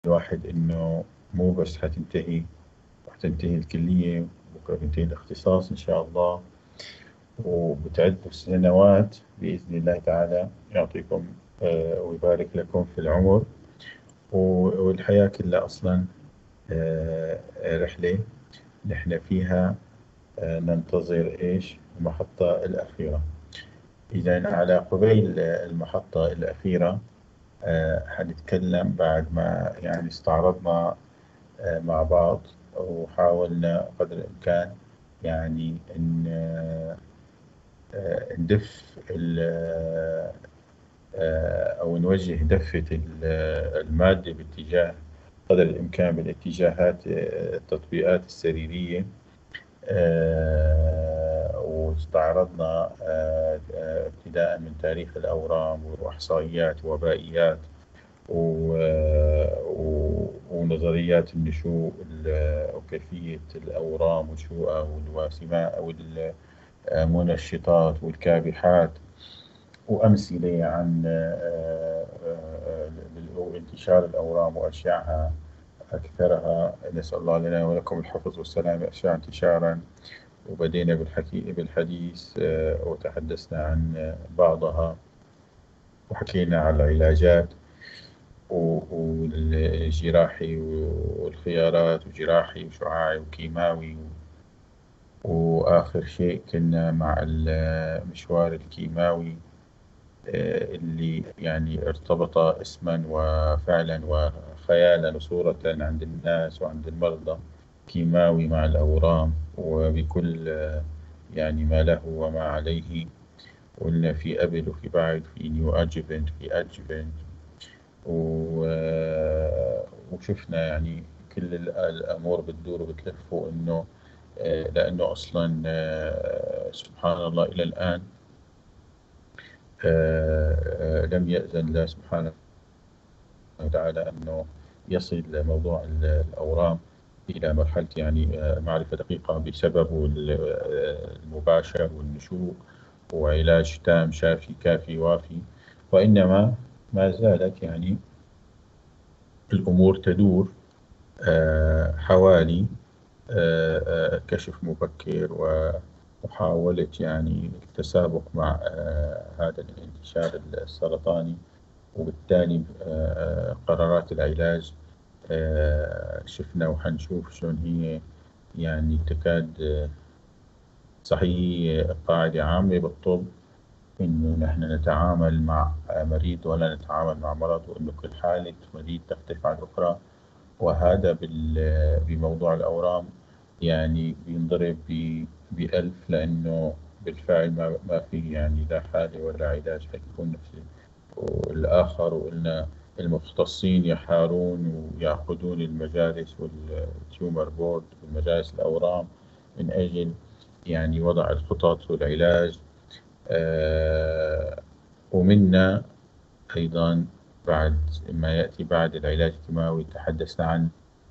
الواحد إنه مو بس حتنتهي الكلية، بكرة بينتهي الاختصاص إن شاء الله، وبتعد السنوات بإذن الله تعالى. يعطيكم ويبارك لكم في العمر. والحياة كلها أصلا رحلة نحن فيها ننتظر إيش المحطة الأخيرة. إذا على قبيل المحطة الأخيرة حنتكلم بعد ما يعني استعرضنا مع بعض، وحاولنا قدر الإمكان يعني إن ندف أو نوجه دفة المادة باتجاه قدر الإمكان بالاتجاهات التطبيقات السريرية. واستعرضنا ابتداء من تاريخ الأورام وإحصائيات ووبائيات ونظريات النشوء وكيفية الأورام ونشوءها والواسماء والمنشطات والكابحات، وأمثلة عن انتشار الأورام وأشياعها. أكثرها نسأل الله لنا ولكم الحفظ والسلام أشياع انتشارا. وبدينا بالحديث وتحدثنا عن بعضها، وحكينا عن العلاجات والجراحي والخيارات وجراحي وشعاعي وكيماوي. وآخر شيء كنا مع المشوار الكيماوي اللي يعني ارتبط اسما وفعلا وخيالا وصورة عند الناس وعند المرضى، كيماوي مع الأورام وبكل يعني ما له وما عليه. قلنا في أبل وفي بعد، في نيو أدجفنت، في أدجفنت، وشفنا يعني كل الأمور بتدور وبتلف، وإنه لأنه أصلا سبحان الله إلى الآن لم يأذن الله سبحانه وتعالى أنه يصل موضوع الأورام إلى مرحلة يعني معرفة دقيقة بسببه المباشر والنشوء وعلاج تام شافي كافي وافي. وإنما ما زالت يعني الأمور تدور حوالي كشف مبكر ومحاولة يعني التسابق مع هذا الانتشار السرطاني، وبالتالي قرارات العلاج شفنا وحنشوف شلون هي يعني تكاد صحيح قاعدة عامة بالطب إنه نحن نتعامل مع مريض ولا نتعامل مع مرض، وإنه كل حالة مريض تختلف عن الأخرى. وهذا بموضوع الأورام يعني بينضرب بألف، لأنه بالفعل ما في يعني لا حالة ولا علاج حيكون نفس الآخر. وقلنا المختصين يحارون ويأخذون المجالس والتيومر بورد والمجالس الأورام من أجل يعني وضع الخطط والعلاج. ومنا أيضا بعد ما يأتي بعد العلاج الكيماوي تحدثنا عن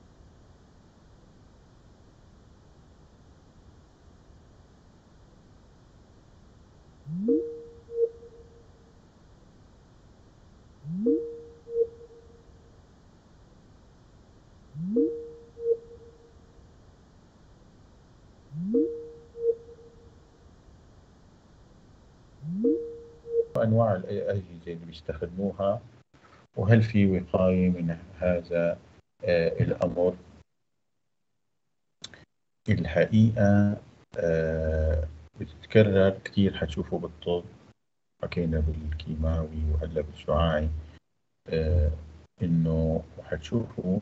أنواع الأجهزة اللي بيستخدموها، وهل في وقاية من هذا الأمر. الحقيقة بتتكرر كتير، حتشوفوا بالطب، حكينا بالكيماوي وهلا بالشعاعي، آه، إنه حتشوفوا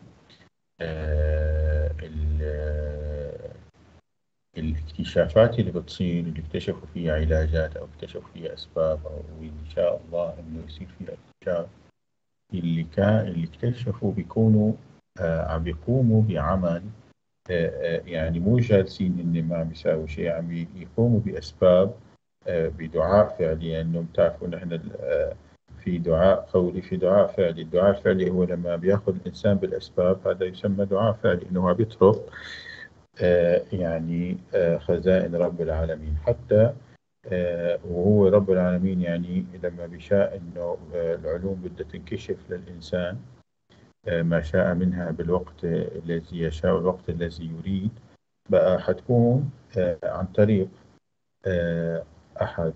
الاكتشافات اللي بتصير، اللي اكتشفوا فيها علاجات أو اكتشفوا فيها أسباب، أو إن شاء الله إنه يصير فيها اكتشاف. اللي اكتشفوا بيكونوا عم بيقوموا بعمل يعني مو جالسين إن ما عم بيساوي شيء، عم يقوموا بأسباب بدعاء فعلي. لأنه بتعرفوا نحن في دعاء قولي، في دعاء فعلي. الدعاء الفعلي هو لما بياخذ الإنسان بالأسباب، هذا يسمى دعاء فعلي، إنه هو بيطرق يعني خزائن رب العالمين. حتى وهو رب العالمين يعني لما بيشاء إنه العلوم بدها تنكشف للإنسان ما شاء منها بالوقت الذي يشاء، الوقت الذي يريد. بقى حتكون عن طريق أحد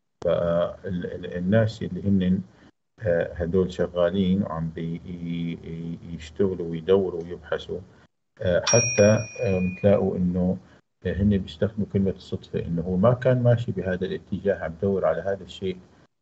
الناس اللي هن هدول شغالين وعم يشتغلوا ويدوروا ويبحثوا. حتى بتلاقوا إنه هن بيستخدموا كلمة الصدفة، إنه هو ما كان ماشي بهذا الاتجاه، عم بدور على هذا الشيء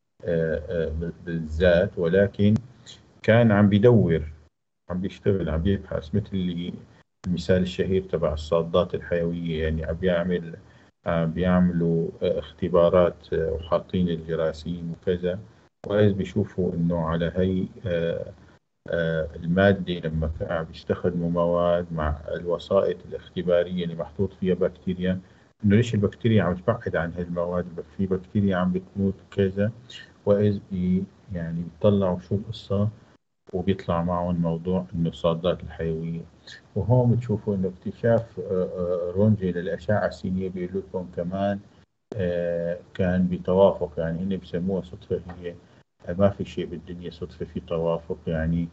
بالذات، ولكن كان عم بدور، عم بيشتغل، عم بيبحث. مثل المثال الشهير تبع الصادات الحيوية، يعني عم بيعملوا اختبارات وحاطين الجراثيم وكذا، وإذ بيشوفوا إنه على هي المادة، لما عم بيستخدموا مواد مع الوسائط الاختبارية اللي محطوط فيها بكتيريا، إنه ليش البكتيريا عم تبعد عن هذه المواد، في بكتيريا عم بتموت وكذا. وإذ يعني بيطلعوا شو القصة، وبيطلع معهم موضوع إنه الصادات الحيوية. وهون بتشوفوا إنه اكتشاف رونجي للأشعة السينية بيقول لكم كمان كان بتوافق، يعني هن بسموها صدفة. هي ما في شيء بالدنيا صدفة، في توافق. يعني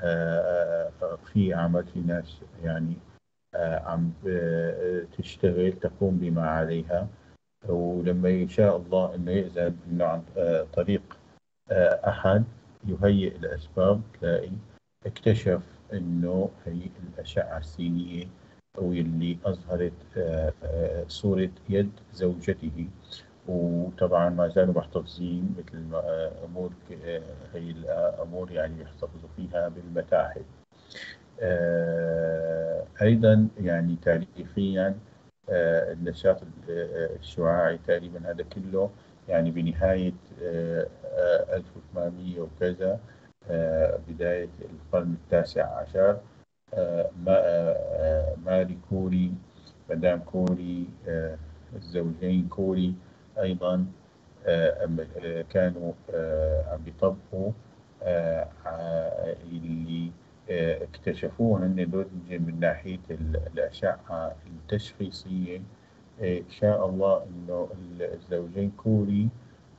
في عمل، في ناس يعني عم تشتغل تقوم بما عليها، ولما يشاء الله انه يأذن انه عن طريق احد يهيئ الاسباب، تلاقي اكتشف انه هي الاشعه السينيه واللي اظهرت صوره يد زوجته. وطبعا ما زالوا محتفظين مثل ما امور هي الامور يعني يحتفظوا فيها بالمتاحف. أيضا يعني تاريخيا النشاط الشعاعي تقريبا هذا كله يعني بنهاية 1800 وكذا، بداية القرن التاسع عشر. ماري كوري، مدام كوري، الزوجين كوري أيضا كانوا عم بيطبقوا اللي اكتشفوه هن دول من ناحية الأشعة التشخيصية. شاء الله إنه الزوجين كوري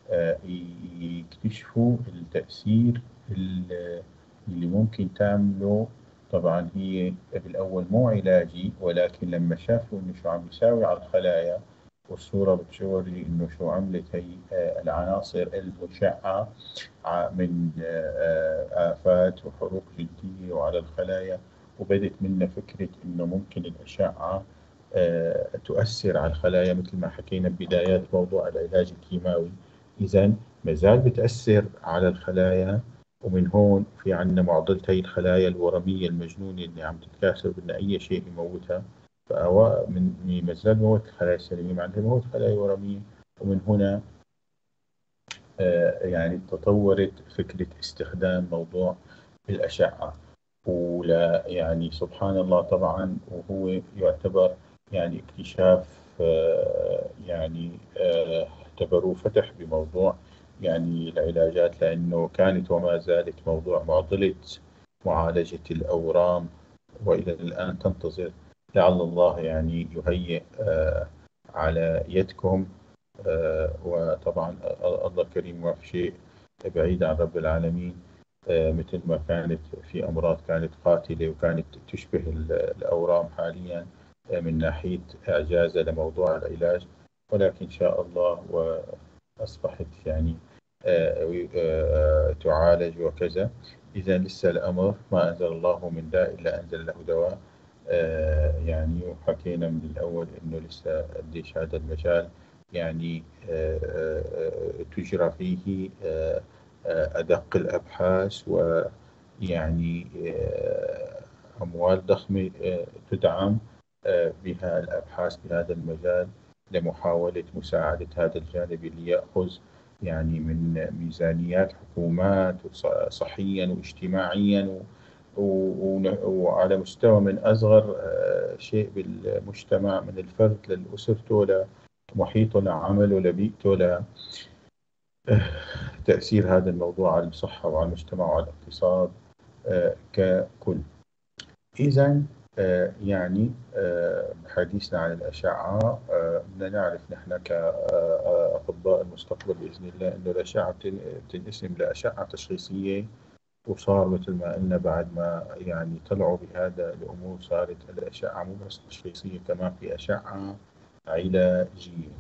يكتشفوا التأثير اللي ممكن تعمله. طبعا هي بالأول مو علاجي، ولكن لما شافوا إنه شو عم بيساوي على الخلايا، والصورة بتوري إنه شو عملت هي العناصر المشعة من آفات وحروق جلدية وعلى الخلايا. وبدت منا فكرة إنه ممكن الأشعة تؤثر على الخلايا، مثل ما حكينا ببدايات موضوع العلاج الكيماوي. إذا مازال بتأثر على الخلايا، ومن هون في عندنا معضلة هي الخلايا الورمية المجنونة اللي عم تتكاثر، بدنا أي شيء يموتها. من مازال موت الخلايا السليمة، مع عندنا موت خلايا ورمية. ومن هنا يعني تطورت فكرة استخدام موضوع الأشعة. ولا يعني سبحان الله طبعا، وهو يعتبر يعني اكتشاف يعني اعتبروه فتح بموضوع يعني العلاجات، لأنه كانت وما زالت موضوع معضلة معالجة الأورام، وإلى الآن تنتظر. لعل الله يعني يهيئ على يدكم. وطبعا الله كريم، ما في شيء بعيد عن رب العالمين. مثل ما كانت في أمراض كانت قاتلة وكانت تشبه الأورام حاليا من ناحية إعجازها لموضوع العلاج، ولكن إن شاء الله وأصبحت يعني تعالج وكذا. إذا لسه الأمر ما أنزل الله من داء إلا أنزل له دواء. يعني وحكينا من الأول إنه لسه قديش هذا المجال يعني تجرى فيه أدق الأبحاث، ويعني أموال ضخمة تدعم بها الأبحاث بهذا المجال لمحاولة مساعدة هذا الجانب اللي يأخذ يعني من ميزانيات حكومات صحيا واجتماعيا، وعلى مستوى من أصغر شيء بالمجتمع، من الفرد للأسرته لمحيطه لعمله لبيئته، لتأثير هذا الموضوع على الصحة وعلى المجتمع وعلى الاقتصاد ككل. إذا يعني حديثنا عن الأشعة، بدنا نعرف نحن كأطباء المستقبل بإذن الله إنه الأشعة بتنقسم لأشعة تشخيصية وصار مثل ما قلنا بعد ما يعني طلعوا بهذا الأمور صارت الأشعة مو بس تشخيصية، كمان في أشعة علاجية.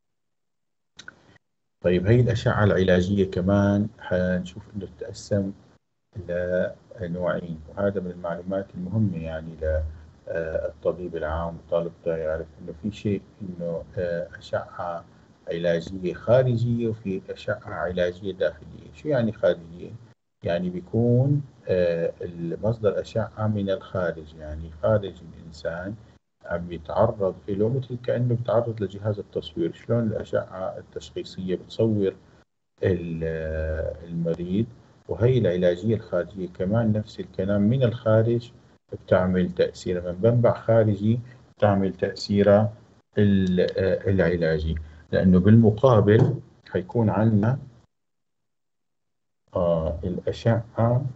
طيب هي الأشعة العلاجية كمان حنشوف إنه تتقسم لنوعين، وهذا من المعلومات المهمة يعني للطبيب العام والطالب بده يعرف إنه في شيء إنه أشعة علاجية خارجية وفي أشعة علاجية داخلية. شو يعني خارجية؟ يعني بيكون المصدر أشعة من الخارج، يعني خارج الإنسان عم يتعرض له، مثل كأنه بيتعرض لجهاز التصوير. شلون الأشعة التشخيصية بتصور المريض، وهي العلاجية الخارجية كمان نفس الكلام من الخارج بتعمل تأثير من منبع خارجي، بتعمل تأثيرها العلاجي. لأنه بالمقابل حيكون عندنا الأشعة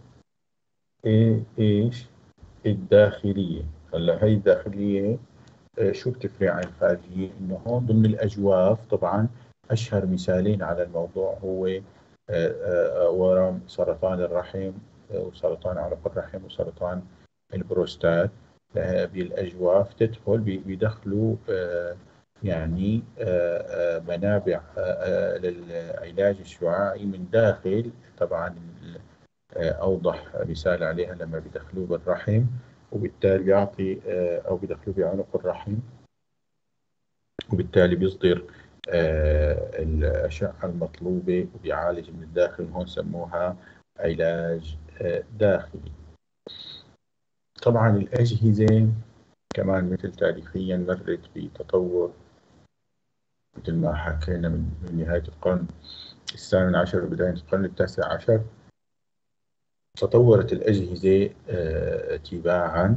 إيش الداخلية. هلا هي الداخلية شو بتفرق عن الخارجية؟ إنه هون ضمن الأجواف طبعا أشهر مثالين على الموضوع هو ورم سرطان الرحم، وسرطان عنق الرحم، وسرطان البروستات. بالأجواف تدخل بيدخلوا يعني منابع للعلاج الشعاعي من داخل. طبعا أوضح مثال عليها لما بيدخلوه بالرحم، وبالتالي بيعطي أو بيدخلوه بعنق الرحم، وبالتالي بيصدر الأشعة المطلوبة وبيعالج من الداخل. هون سموها علاج داخلي. طبعا الأجهزة كمان مثل تاريخيا مرت بتطور، مثل ما حكينا من نهاية القرن الثامن عشر وبداية القرن التاسع عشر تطورت الأجهزة تباعا.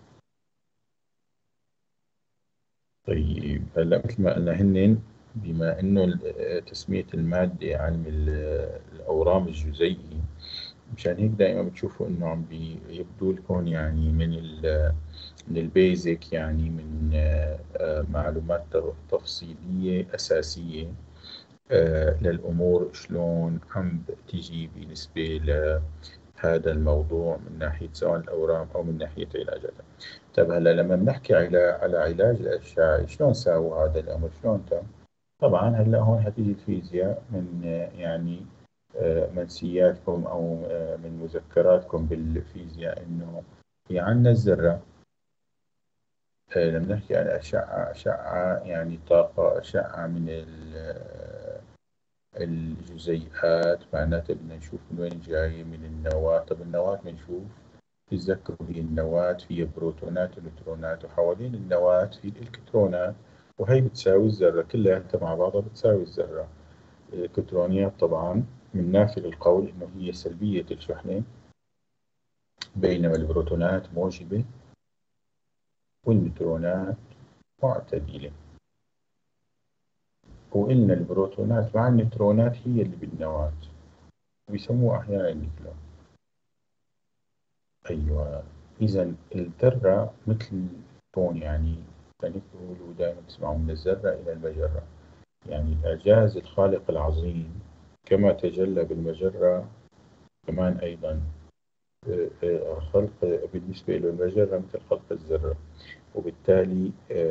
طيب هلا مثل ما قلنا هن بما انه تسمية المادة علم الأورام الجزيئي، مشان هيك دائما بتشوفوا انه عم بيبدو لكم يعني من البيزك، يعني من معلومات تفصيلية أساسية للأمور شلون عم تجي بالنسبة لهذا الموضوع من ناحية سواء الأورام أو من ناحية علاجاتها. طيب هلا لما بنحكي على علاج الأشعة شلون ساووا هذا الأمر؟ شلون تم؟ طبعا هلا هون هتيجي الفيزياء من يعني منسياتكم أو من مذكراتكم بالفيزياء، إنه في عندنا الذرة. لما نحكي عن أشعة يعني طاقة، أشعة من الجزيئات، معناتها بدنا نشوف من وين جاية، من النواة. طب النواة بنشوف، تتذكروا هي النواة فيها بروتونات والكترونات، وحوالين النواة في الإلكترونات، وهي بتساوي الذرة كلها مع بعضها بتساوي الذرة. الإلكترونيات طبعا من نافذ القول إنه هي سلبية الشحنة، بينما البروتونات موجبة والنيوترونات معتدلة. وإن البروتونات مع النيوترونات هي اللي بالنواة، بيسموها أحيانا النيوكلون. أيوة، إذا الذرة مثل الكون، يعني بيقولوا دائما تسمعوا من الذرة إلى المجرة. يعني الإعجاز الخالق العظيم كما تجلى بالمجرة كمان أيضا خلق بالنسبة إلى المجرة مثل خلق الذرة. وبالتالي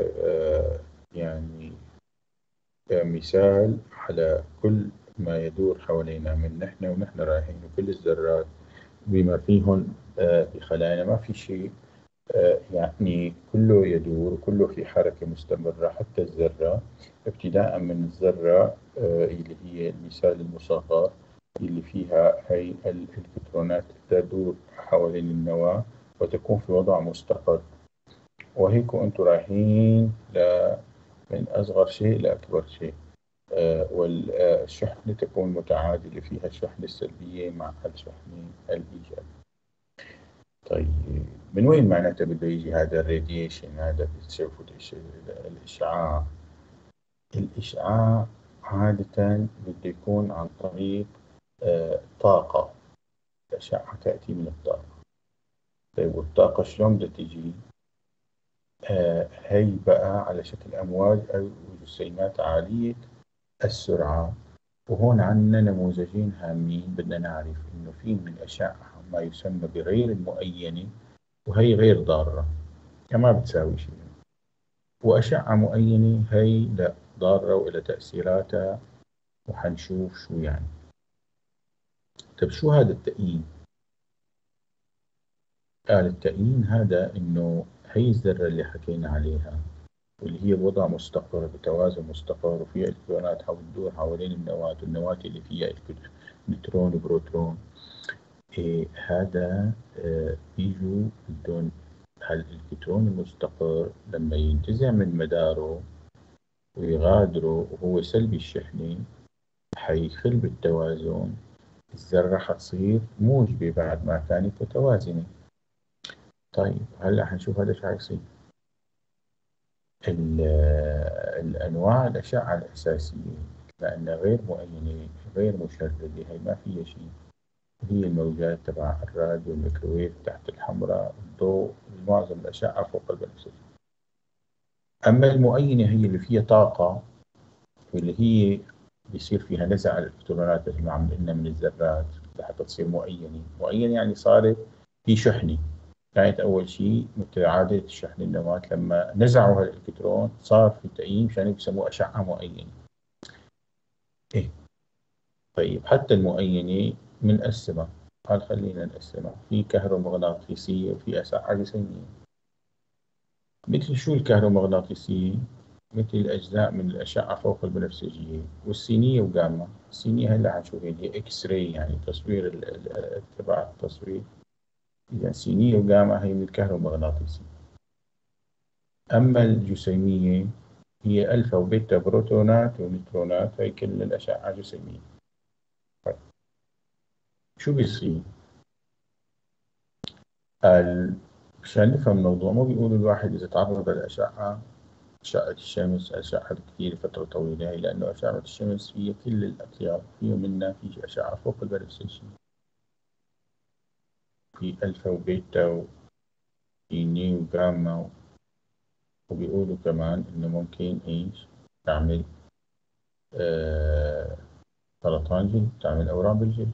يعني مثال على كل ما يدور حوالينا من نحن ونحن رايحين، وكل الذرات بما فيهم بخلايانا ما في شيء يعني كله يدور وكله في حركة مستمرة. حتى الذرة ابتداء من الذرة اللي هي المثال المصغر اللي فيها هي الإلكترونات تدور حوالين النواة وتكون في وضع مستقر، وهيك أنتم رايحين من أصغر شيء لأكبر شيء. والشحنة تكون متعادلة، فيها الشحنة السلبية مع الشحنة الإيجابية. طيب من وين معناته بده يجي هذا الراديشن، هذا بتشوفوا الإشعاع؟ الإشعاع عادة بده يكون عن طريق طاقة. الأشعة تأتي من الطاقة. طيب والطاقة شلون بدها تجي؟ هي بقى على شكل أمواج أو جسيمات عالية السرعة. وهون عندنا نموذجين هامين بدنا نعرف إنه في من الأشعة ما يسمى بغير المؤينة، وهي غير ضارة، يعني ما بتساوي شيء. وأشعة مؤينة هي لا ضارة وإلى تأثيراتها، وحنشوف شو يعني. طيب شو هذا التأيين؟ قال التأيين هذا إنه هي الذرة اللي حكينا عليها، واللي هي بوضع مستقر بتوازن مستقر، وفيها إلكترونات حول تدور حوالين النواة، والنواة اللي فيها نيوترون وبروتون. هذا بيجوا بدون هالإلكترون المستقر لما ينتزع من مداره ويغادره وهو سلبي الشحنة، حيخل بالتوازن، الذرة حتصير موجبة بعد ما كانت متوازنة. طيب هلا حنشوف هذا شو حيصير. الأنواع الأشعة الأساسية لأنها غير مؤينة غير مشردة، هي ما فيها شيء، هي الموجات تبع الراديو والميكروويف تحت الحمراء، الضوء، معظم الأشعة فوق البنفسجي. أما المؤينة هي اللي فيها طاقة، واللي هي بيصير فيها نزع الإلكترونات مثل ما عم قلنا من الذرات لحتى تصير مؤينة. مؤينة يعني صارت في شحنة، كانت أول شيء متعادلة الشحن النواة، لما نزعوا هالإلكترون صار في تأيين، مشان بسموه أشعة مؤينة. إيه طيب حتى المؤينة بنقسمها، قال خلينا نقسمها في كهرومغناطيسية وفي أشعة جسيمية. مثل شو الكهرومغناطيسية؟ مثل الأجزاء من الأشعة فوق البنفسجية، والسينية وجاما. السينية هلا حنشوف هي إكس راي، يعني تصوير تبع التصوير. إذا سينية وجاما هي من الكهرومغناطيسية. أما الجسيمية هي ألفا وبيتا بروتونات ونيوترونات، هي كل الأشعة جسيمية. طيب شو بيصير؟ مشان نفهم الموضوع، مو بيقولوا الواحد إذا تعرض للأشعة، أشعة الشمس، أشعة كثير فترة طويلة، هي لأنه أشعة الشمس فيها كل الأطياف، فيه منها في أشعة فوق البنفسجي، في ألفا وبيتا وفي نيو وجاما، وبيقولوا كمان إنه ممكن إيش تعمل آه سرطان جلد، تعمل أورام بالجلد.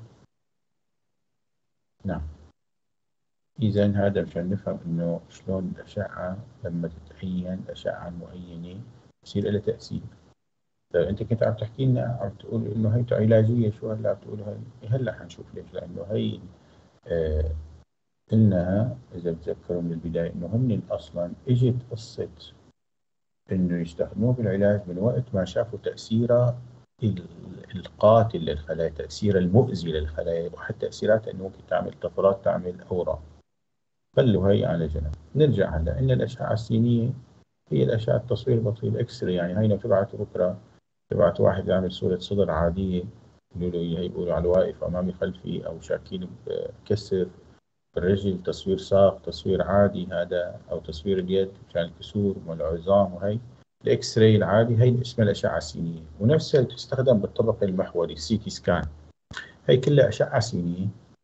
نعم. إذا هذا مشان نفهم إنه شلون الأشعة لما تتعين الأشعة المؤينة يصير لها تأثير. طيب أنت كنت عم تحكي لنا، عم تقول إنه هي علاجية، شو هلا عم تقول هي؟ هلا حنشوف ليش. لأنه هي آه قلنا إذا بتذكروا من البداية إنه هن أصلا إجت قصة إنه يستخدموه بالعلاج من وقت ما شافوا تأثيرها القاتل للخلايا، تأثير المؤذي للخلايا، وحتى تأثيراتها إنه ممكن تعمل طفرات، تعمل أورام. خلوا هي على جنب. نرجع هلا إن الأشعة السينية هي الأشعة التصوير البطيء الإكس راي. يعني هي لو تبعت بكرة، تبعت واحد يعمل صورة صدر عادية، يقولوا له هي، يقولوا على الواقف أمامي خلفي، أو شاكين بكسر الرجل، تصوير ساق، تصوير عادي هذا، أو تصوير اليد مشان الكسور والعظام. وهي الإكس راي العادي، هي اسمها الأشعة السينية، ونفسها اللي تستخدم بالطبق المحوري السي تي سكان، هي كلها أشعة سينية.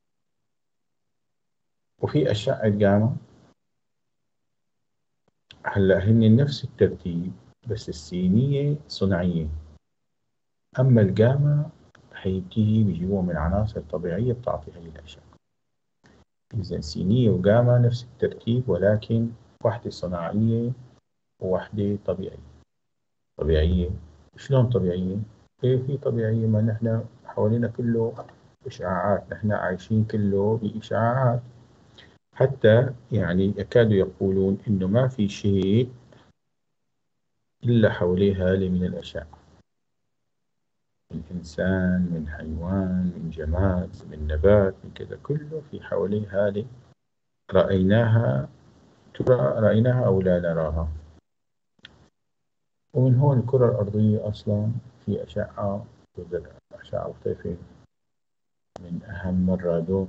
وفي أشعة جاما، هلا هن نفس الترتيب، بس السينية صناعية، أما الجاما هي بتيجي بيجيبوها من عناصر طبيعية بتعطي هي الأشعة. إذا سينية وجاما نفس الترتيب، ولكن واحدة صناعية وواحدة طبيعية. طبيعية شلون طبيعية؟ إيه في طبيعية؟ ما نحن حوالينا كله إشعاعات، نحن عايشين كله بإشعاعات. حتى يعني يكادوا يقولون إنه ما في شيء إلا حواليه هالة من الأشعة، من إنسان، من حيوان، من جماد، من نبات، من كذا، كله في حواليه هالة رأيناها. ترى رأيناها أو لا نراها. ومن هون الكرة الأرضية أصلا في أشعة، أشعة مختلفة، من أهم الرادون،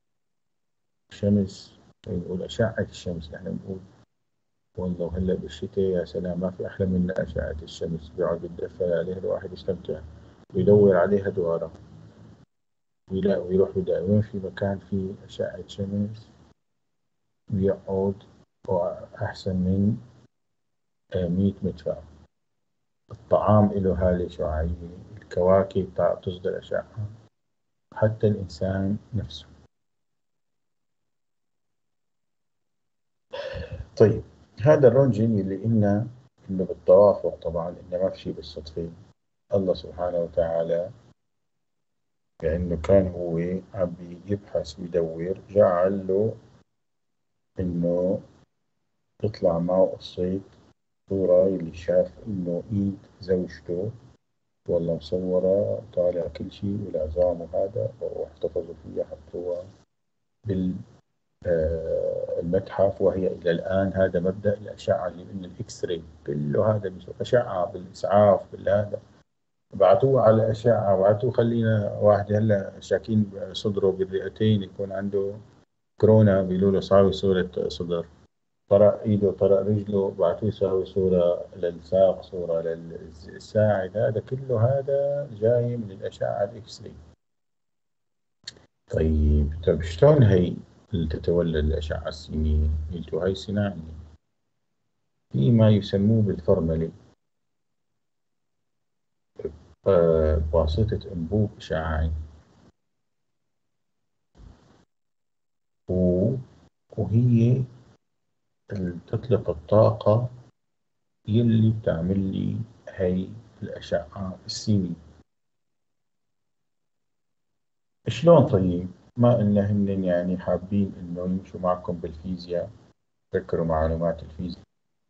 الشمس. نقول أشعة الشمس، نحن نقول والله هلا بالشتاء يا سلام، ما في أحلى من أشعة الشمس، بيقعد يتدفى عليها الواحد يستمتع، ويدور عليها دوارة، ويلاقي ويروح يلاقي وين في مكان فيه أشعة شمس ويقعد، أحسن من 100 مدفع. الطعام له هالة شعاعية، الكواكب تصدر أشعة، حتى الإنسان نفسه. طيب هذا الرنجين اللي قلنا إنه بالتوافق طبعا، إنه ما في شيء بالصدفة. الله سبحانه وتعالى لأنه كان هو عم يبحث ويدور، جعل له إنه يطلع معه قصة صورة اللي شاف إنه إيد زوجته والله مصورة طالع كل شيء والعظام وهذا، واحتفظوا فيها حطوها بالمتحف. وهي إلى الآن هذا مبدأ الأشعة اللي من الإكس راي كله، هذا أشعة بالإسعاف بالهذا، بعثوه على أشعة، بعثوه. خلينا واحد هلا شاكين صدره بالرئتين يكون عنده كورونا، بيقولوا له صاوي صورة صدر، طرق ايده طرق رجله، بعثوه يساوي صورة للساق صورة للساعد، هذا كله هذا جاي من الأشعة الإكس راي. طيب شلون هي اللي تتولد الأشعة السينية؟ قلتوا هي صناعية، في ما يسموه بالفورمالي، بواسطة أنبوب إشعاعي، وهي اللي تطلق الطاقة يلي بتعمل لي هي الأشعة السينية. شلون طيب؟ ما إن هن يعني حابين إنه يمشوا معكم بالفيزياء، تذكروا معلومات الفيزياء.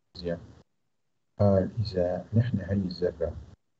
قال إذا نحن هي الذرة،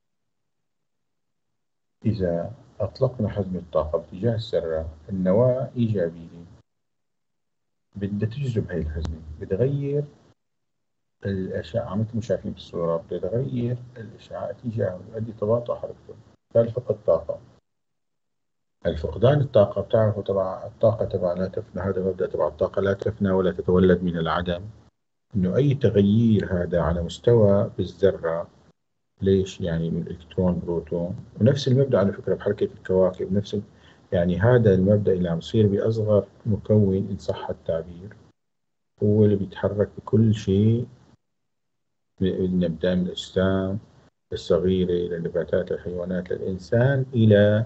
إذا أطلقنا حزم الطاقة باتجاه الذرة، النواة إيجابية بدها تجذب هي الحزمة، بتغير الأشعة مثل ما شايفين بالصورة، بتغير الإشعاع اتجاهه، بيؤدي تباطؤ حركته، فالفقد طاقة. الفقدان الطاقة بتعرفوا تبع الطاقة تبع لا تفنى، هذا مبدأ تبع الطاقة لا تفنى ولا تتولد من العدم، إنه أي تغيير هذا على مستوى بالذرة. ليش؟ يعني من إلكترون بروتون، ونفس المبدأ على فكرة بحركة الكواكب، يعني هذا المبدأ اللي عم يصير بأصغر مكون إن صح التعبير، هو اللي بيتحرك بكل شيء، نبدأ من الأجسام الصغيرة للنباتات الحيوانات للإنسان إلى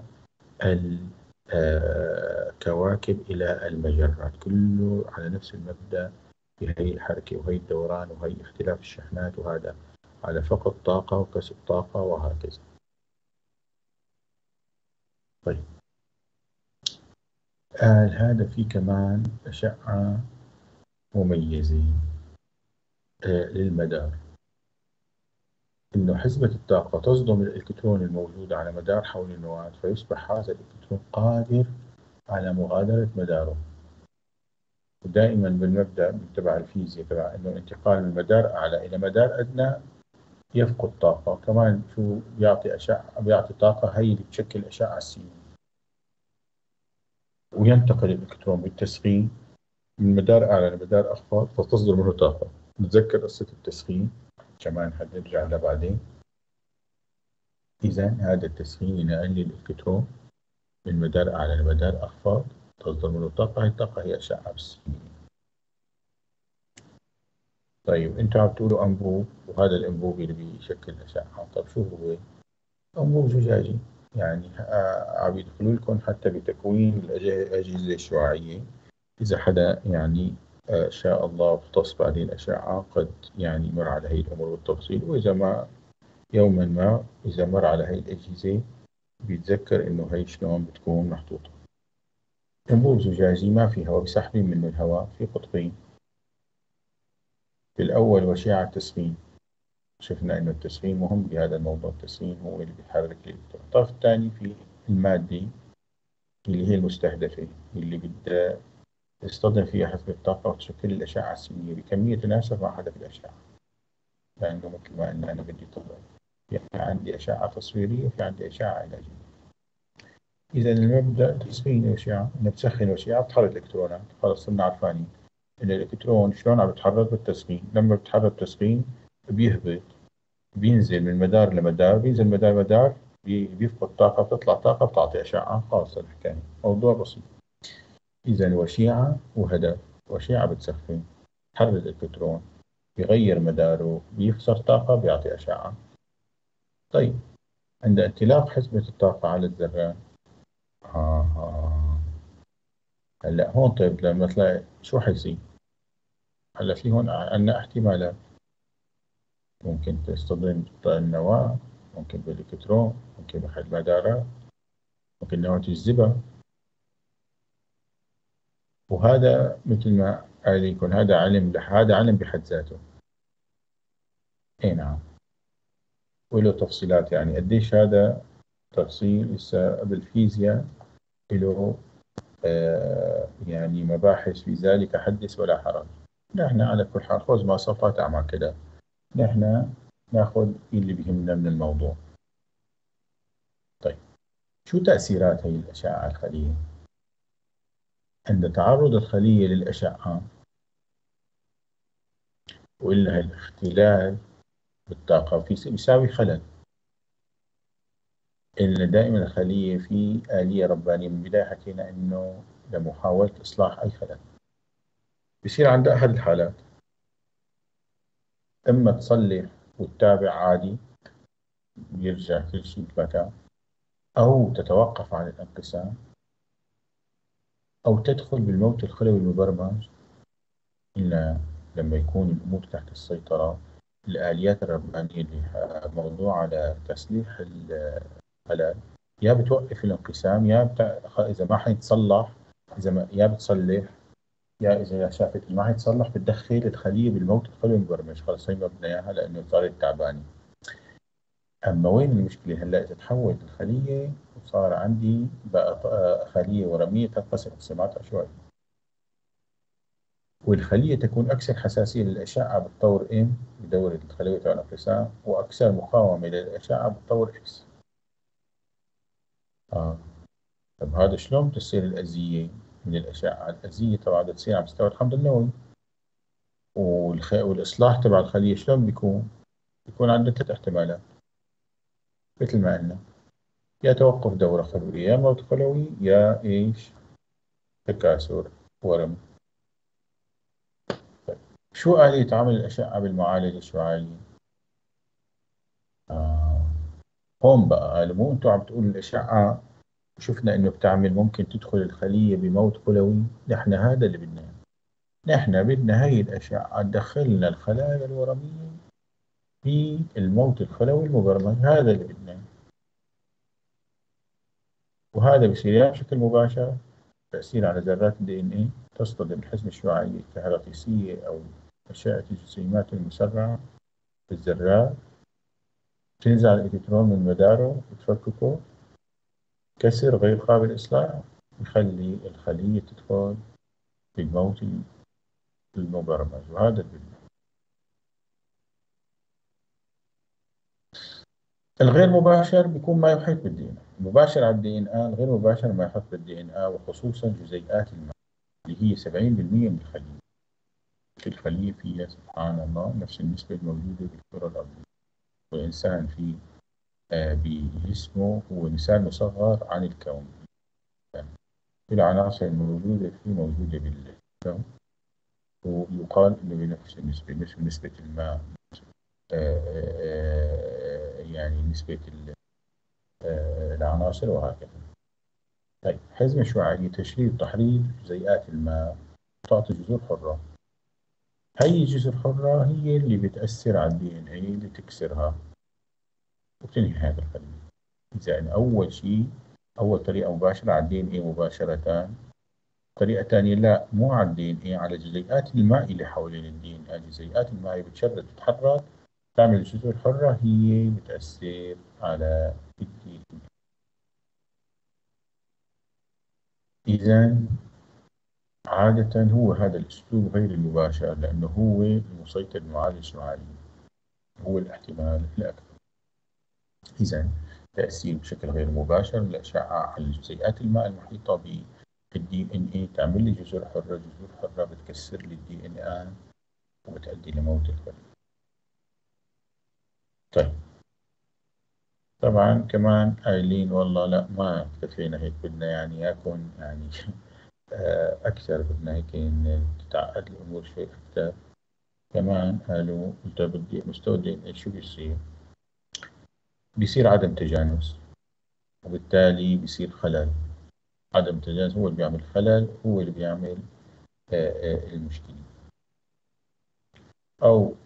الكواكب إلى المجرات، كله على نفس المبدأ بهي الحركة وهي الدوران وهي اختلاف الشحنات، وهذا على فقد طاقة وكسب طاقة وهكذا. طيب هذا في كمان أشعة مميزة للمدار، إنه حزمة الطاقة تصدم الإلكترون الموجود على مدار حول النواة، فيصبح هذا الإلكترون قادر على مغادرة مداره. ودائما بالمبدأ تبع الفيزياء تبع إنه الانتقال من مدار أعلى إلى مدار أدنى يفقد طاقة، كمان شو بيعطي أشعة، بيعطي طاقة هي اللي بتشكل أشعة سينية. وينتقل الإلكترون بالتسخين من مدار أعلى لمدار أخفض فتصدر منه طاقة. نتذكر قصة التسخين كمان حنرجع لها بعدين. إذا هذا التسخين ينقل لي الإلكترون من مدار أعلى لمدار أخفض، تصدر منه طاقة، هي الطاقة هي أشعة سينية. طيب أنتوا عم تقولوا أنبوب، وهذا الأنبوب اللي بيشكل أشعة، طب شو هو؟ أنبوب زجاجي، يعني عم يدخلوا لكم حتى بتكوين الأجهزة الشعاعية. إذا حدا يعني شاء الله اختص بهذه الأشعة قد يعني مر على هي الأمور بالتفصيل، وإذا ما يوما ما إذا مر على هي الأجهزة بيتذكر إنه هي شلون بتكون محطوطة. أنبوب زجاجي ما في هواء، بسحبين منه الهواء، في قطبين، بالأول وشيعة التسخين، شفنا إنه التسخين مهم بهذا الموضوع، التسخين هو اللي بيحرك الإلكترون. الطرف الثاني في المادة اللي هي المستهدفة، اللي بدها تصطدم فيها حسب الطاقة وتشكل الأشعة السينية بكمية تناسب مع هدف الأشعة، لأنه مثل ما قلنا أنا بدي طبع، في عندي أشعة تصويرية وفي عندي أشعة علاجية. إذا المبدأ تسخين الأشعة، إنك تسخن الأشعة بتحرك الإلكترونات، خلص صرنا عارفانين إن الإلكترون شلون عم بتحرك بالتسخين. لما بتحرك التسخين بيهبط، بينزل من مدار لمدار، بينزل مدار مدار، بيفقد طاقة، بتطلع طاقة بتعطي أشعة، خلاص الحكاية موضوع بسيط. إذا وشيعة وهدف، وشيعة بتسخن تحرك الإلكترون، بيغير مداره، بيخسر طاقة، بيعطي أشعة. طيب عند انطلاق حزمة الطاقة على الذرات، هلا هون طيب لما تلاقي شو حيصير؟ هلا في هون عندنا احتمالات، ممكن تصطدم النواة، ممكن بالإلكترون، ممكن بأحد المدارات، ممكن نواة الزئبق. وهذا مثل ما قال يكون هذا علم بحد ذاته. اي نعم. وله تفصيلات، يعني قديش هذا تفصيل لسه بالفيزياء له يعني مباحث في ذلك حدث ولا حرج. نحن على كل حال خذ مواصفات أعمال كده، نحن ناخذ اللي بيهمنا من الموضوع. طيب، شو تأثيرات هي الأشعة على الخلية؟ عند تعرض الخلية للأشعة وإلا الاختلال بالطاقة يساوي خلل. إن دائما الخلية في آلية ربانية، من البداية حكينا إنه لمحاولة إصلاح أي خلل بصير عند أحد الحالات، إما تصلح وتتابع عادي يرجع كل شيء مكان، أو تتوقف عن الانقسام، أو تدخل بالموت الخلوي المبرمج إلا لما يكون الأمور تحت السيطرة. الآليات الربانية اللي موضوع على تصليح الخلل يا بتوقف الانقسام، إذا ما حيتصلح، إذا ما يا بتصلح، يا إذا شافت ما حيتصلح بتدخل الخلية بالموت الخلوي المبرمج، خلص هي ما بدنا إياها لأنه صارت تعبانة. أما وين المشكلة هلا؟ إذا تحولت الخلية وصار عندي بقى خلية ورمية تنقسم انقسامات عشوائية، والخلية تكون أكثر حساسية للأشعة بالطور M بدورة الخلوية والانقسام، وأكثر مقاومة للأشعة بالطور X. طب هذا شلون بتصير الأذية من الأشعة؟ الأذية طبعا بتصير على مستوى الحمض النووي، والإصلاح تبع الخلية شلون بيكون؟ بيكون عدة احتمالات مثل ما قلنا، يا توقف دورة خلوية، يا موت خلوي، يا إيش؟ تكاثر ورم. طيب. شو آلية عمل الأشعة بالمعالجة الشعاعية؟ آه. هون بقى قالوا مو أنتوا عم تقولوا الأشعة شفنا إنه بتعمل ممكن تدخل الخلية بموت خلوي، نحن هذا اللي بدنا إياه. نحن بدنا هي الأشعة تدخلنا الخلايا الورمية في الموت الخلوي المبرمج، هذا اللي بدنا إياه. وهذا بصير يا بشكل مباشر تأثير على ذرات الدي إن إيه، تصطدم الحزمة الشعاعية الكهربائية أو أشعة الجسيمات المسرعة في الذرات، تنزع الإلكترون من مداره وتفككه كسر غير قابل للإصلاح، يخلي الخلية تدخل في الموت المبرمج، وهذا اللي الغير مباشر بيكون ما يحيط بالدي ان المباشر على الدي ان الغير مباشر ما يحيط بالدي ان وخصوصا جزيئات الماء اللي هي 70% من الخلية. كل خلية فيها سبحان الله نفس النسبة الموجودة بالكرة الأرضية. والإنسان في بجسمه هو مثال مصغر عن الكون، يعني كل العناصر الموجودة فيه موجودة بالكون، ويقال إنه بنفس النسبة، مش بنسبة الماء، يعني نسبة العناصر وهكذا. طيب، حزمة شعاعية تشريد تحريض جزيئات الماء تعطي جذور حرة. هي الجذور الحرة هي اللي بتأثر على الدي ان اي اللي تكسرها وبتنهي هذا الخلية. إذا أول شيء، أول طريقة مباشرة على الدي ان اي مباشرة، طريقة ثانية لا مو على الدي ان اي، على جزيئات الماء اللي حوالين الدي ان اي. جزيئات الماء بتشرد تتحرك تعمل جذور حرة، هي بتأثر على الدي ان اي. إذا عادة هو هذا الأسلوب غير المباشر لأنه هو المسيطر المعالج الشعاعي، هو الاحتمال الأكثر. إذا تأثير بشكل غير مباشر للأشعة على جزيئات الماء المحيطة بالدي إن إيه، تعمل لي جذور حرة، جذور حرة بتكسر لي الدي إن إيه وبتؤدي لموت الخلية. طيب، طبعا كمان قايلين والله لا ما اكتفينا هيك، بدنا يعني يكون يعني أكثر، بدنا هيك تتعقد الأمور شوي أكثر. كمان قالوا أنت بدي مستوى الدي إن إيه شو بيصير؟ بيصير عدم تجانس، وبالتالي بيصير خلل. عدم التجانس هو اللي بيعمل خلل، هو اللي بيعمل المشكلة. أو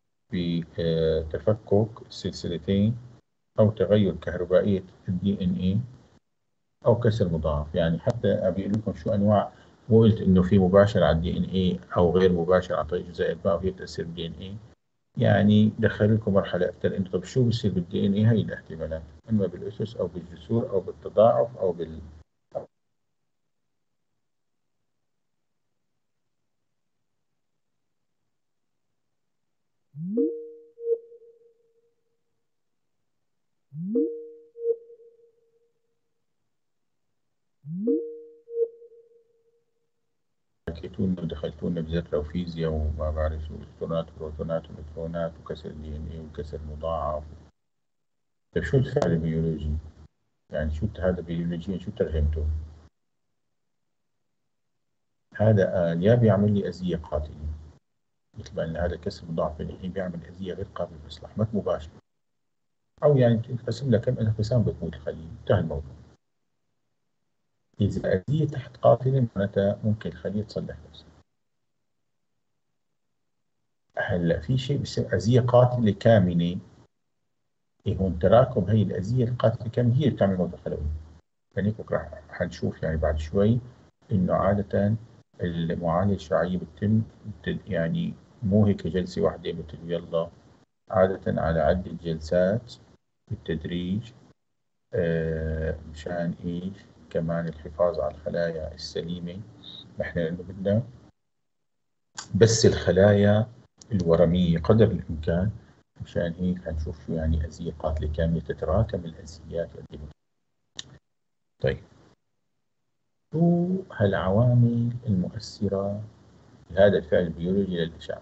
بتفكك السلسلتين أو تغير كهربائية الدي إن إيه أو كسر مضاعف. يعني حتى أبي لكم شو أنواع، مو قلت إنه في مباشر على الدي إن إيه أو غير مباشر عن طريق جزيء الباء وهي تأثير الدي إن إيه. يعني دخل لكم مرحلة أكثر إنه طب شو بصير بالدي إن إيه. هي الاحتمالات إما بالأسس أو بالجسور أو بالتضاعف أو بال. حكيتوا لنا دخلتوا لنا بذكرى وفيزياء وما بعرف شو، الكترونات وبروتونات ونيوترونات وكسر دي ان اي وكسر مضاعف. طيب شو الفعل البيولوجي؟ يعني شو هذا بيولوجيا شو ترجمته؟ هذا يا بيعمل لي اذيه قاتله، مثل ما ان هذا كسر مضاعف الحين بيعمل اذيه غير قابله للاصلاح، ما مباشره، او يعني تنقسم لك كم انقسام بتموت الخليه، انتهى الموضوع. اذا اذيه تحت قاتله معناتها ممكن الخليه تصلح نفسها. هلا في شيء بصير اذيه قاتله كامنه، إيه هون تراكم هي الاذيه القاتله كامنه هي اللي بتعمل موت الخلوي. هنيك راح حنشوف يعني بعد شوي انه عادة المعالجة الشعاعية بتتم يعني مو هيك جلسة واحدة مثل يلا، عادة على عدة جلسات بالتدريج. مشان ايش؟ كمان الحفاظ على الخلايا السليمة. نحن لأنه بدنا بس الخلايا الورمية قدر الإمكان. مشان هيك حنشوف شو يعني أذية قاتلة كاملة تتراكم الأذيات قد إيه. طيب شو هالعوامل المؤثرة لهذا الفعل البيولوجي للإشعاع؟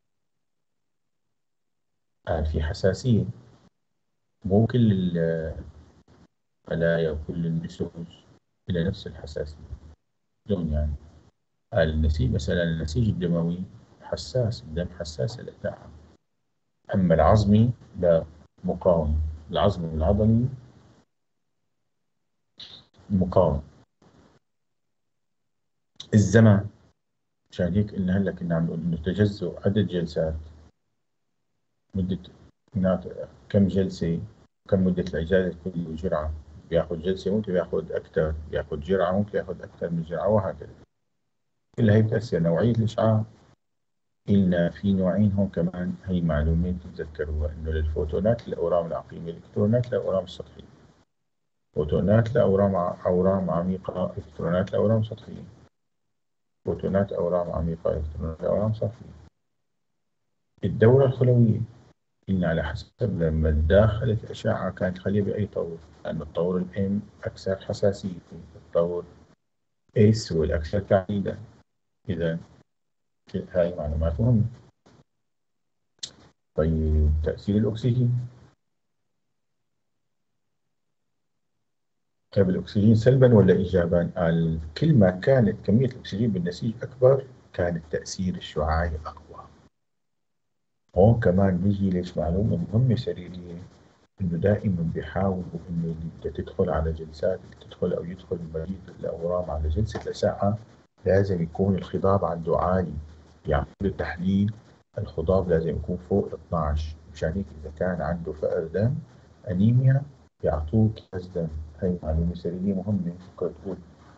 قال في حساسية، مو كل الخلايا وكل النسوج إلى نفس الحساسية. شلون يعني؟ قال النسيج مثلا النسيج الدموي حساس، الدم حساس للأشعة، أما العظمي لا، مقاوم. العظمي والعضلي مقاوم. الزمن، عشان هيك قلنا هلا كنا عم نقول انه تجزؤ عدد جلسات، مدة كم جلسة، كم مدة الإجازة كل جرعة، بياخذ جلسة ممكن ياخذ أكثر، بياخذ جرعة ممكن ياخذ أكثر من جرعة وهكذا. كل هي بتأثر نوعية الإشعاع. إلنا في نوعين هون كمان، هي معلومات تتذكروها، إنه للفوتونات الأورام العقيمة، الإلكترونات الأورام السطحية. فوتونات أورام عميقة، إلكترونات الأورام سطحية. فوتونات أورام عميقة، إلكترونات أورام سطحية. الدورة الخلوية إن على حسب لما داخلت الأشعة كانت خلية بأي طور، لأن الطور الإم أكثر حساسية، الطور إس هو الأكثر تعقيدا. إذا هاي معلومات مهمة. طيب تأثير الأكسجين. طيب الأكسجين سلبا ولا إيجابا؟ قال كل ما كانت كمية الأكسجين بالنسيج أكبر كان التأثير الشعاعي أقوى. هون كمان بيجي ليش معلومة مهمة سريرية، انه دائما بيحاولوا انه اللي بدها تدخل على جلسات، اللي تدخل او يدخل مريض الاورام على جلسه الاشعه لازم يكون الخضاب عنده عالي. بيعملوا التحليل، الخضاب لازم يكون فوق ال 12. مشان هيك اذا كان عنده فقر دم، انيميا، بيعطوه كاس دم. هي معلومه سريه مهمه. بكره تقول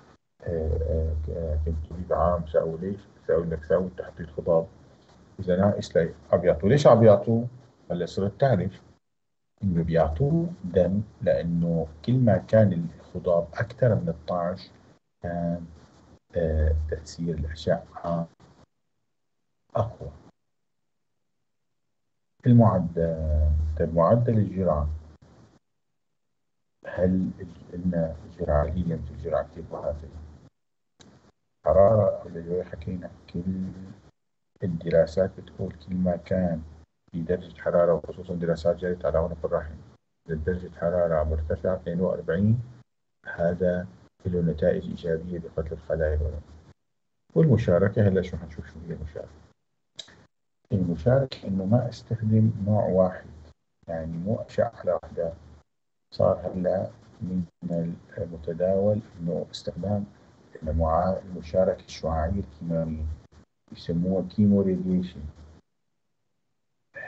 كنت طبيب عام سأقول ليش؟ سأقول لك سأقول تحليل خضاب، اذا ناقص لي عم بيعطوه. ليش عم بيعطوه؟ هلا صرت تعرف إنه بيعطوه دم، لأنه كل ما كان الخضاب أكثر من 12 كان تأثير الأشعة أقوى. المعدل، طيب معدل الجرعة، هل قلنا الجرعة عادية مثل الجرعة كثير بسيطة؟ حرارة اللي حكينا، كل الدراسات بتقول كل ما كان في درجة حرارة، وخصوصا دراسات جرت على عنق الرحم، إذا درجة حرارة مرتفعة 42 هذا له نتائج إيجابية بقتل الخلايا الورم. والمشاركة هلا شو حنشوف شو هي المشاركة. المشاركة إنه ما استخدم نوع واحد، يعني مو أشعة على واحدة. صار هلا من المتداول إنه استخدام المشاركة الشعاعية الكيماوية، يسموها كيمو راديشن.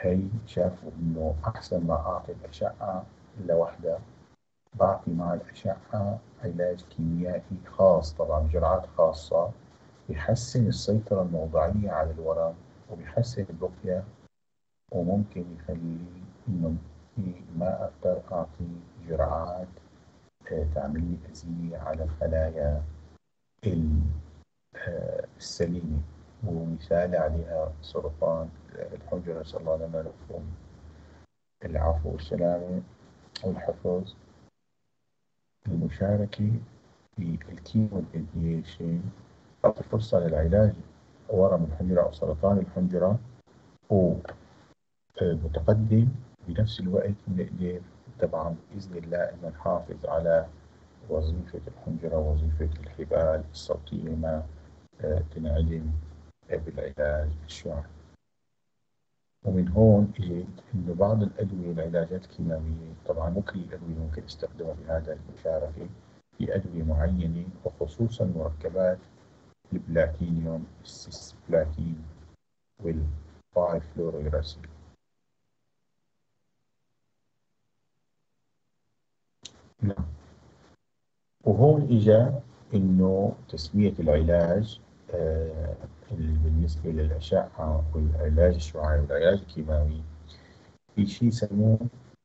هي شافوا إنه أحسن ما أعطي الأشعة لوحدها، بعطي مع الأشعة علاج كيميائي خاص طبعا بجرعات خاصة، بيحسن السيطرة الموضعية على الورم وبيحسن البقية، وممكن يخلي إنه ما أقدر أعطي جرعات تعمل لي أذية على الخلايا السليمة. ومثال عليها سرطان الحنجرة، نسأل الله لنا لكم العفو والسلامة والحفظ. المشاركة في الكيمو راديشن تعطي فرصة للعلاج ورم الحنجرة أو سرطان الحنجرة، ومتقدم بنفس الوقت بنقدر طبعا بإذن الله إن نحافظ على وظيفة الحنجرة ووظيفة الحبال الصوتية ما تنعدم بالعلاج الشعري. ومن هون اجت انه بعض الادويه العلاجات الكيماويه، طبعا مو كل الادويه ممكن استخدمها بهذا المشاركه، في ادويه معينه وخصوصا مركبات البلاتينيوم، السيسبلاتين، والبايفلورويراسيل. نعم. وهون اجا انه تسميه العلاج آه بالنسبه للاشعه والعلاج الشعاعي والعلاج الكيماوي في شيء يسموه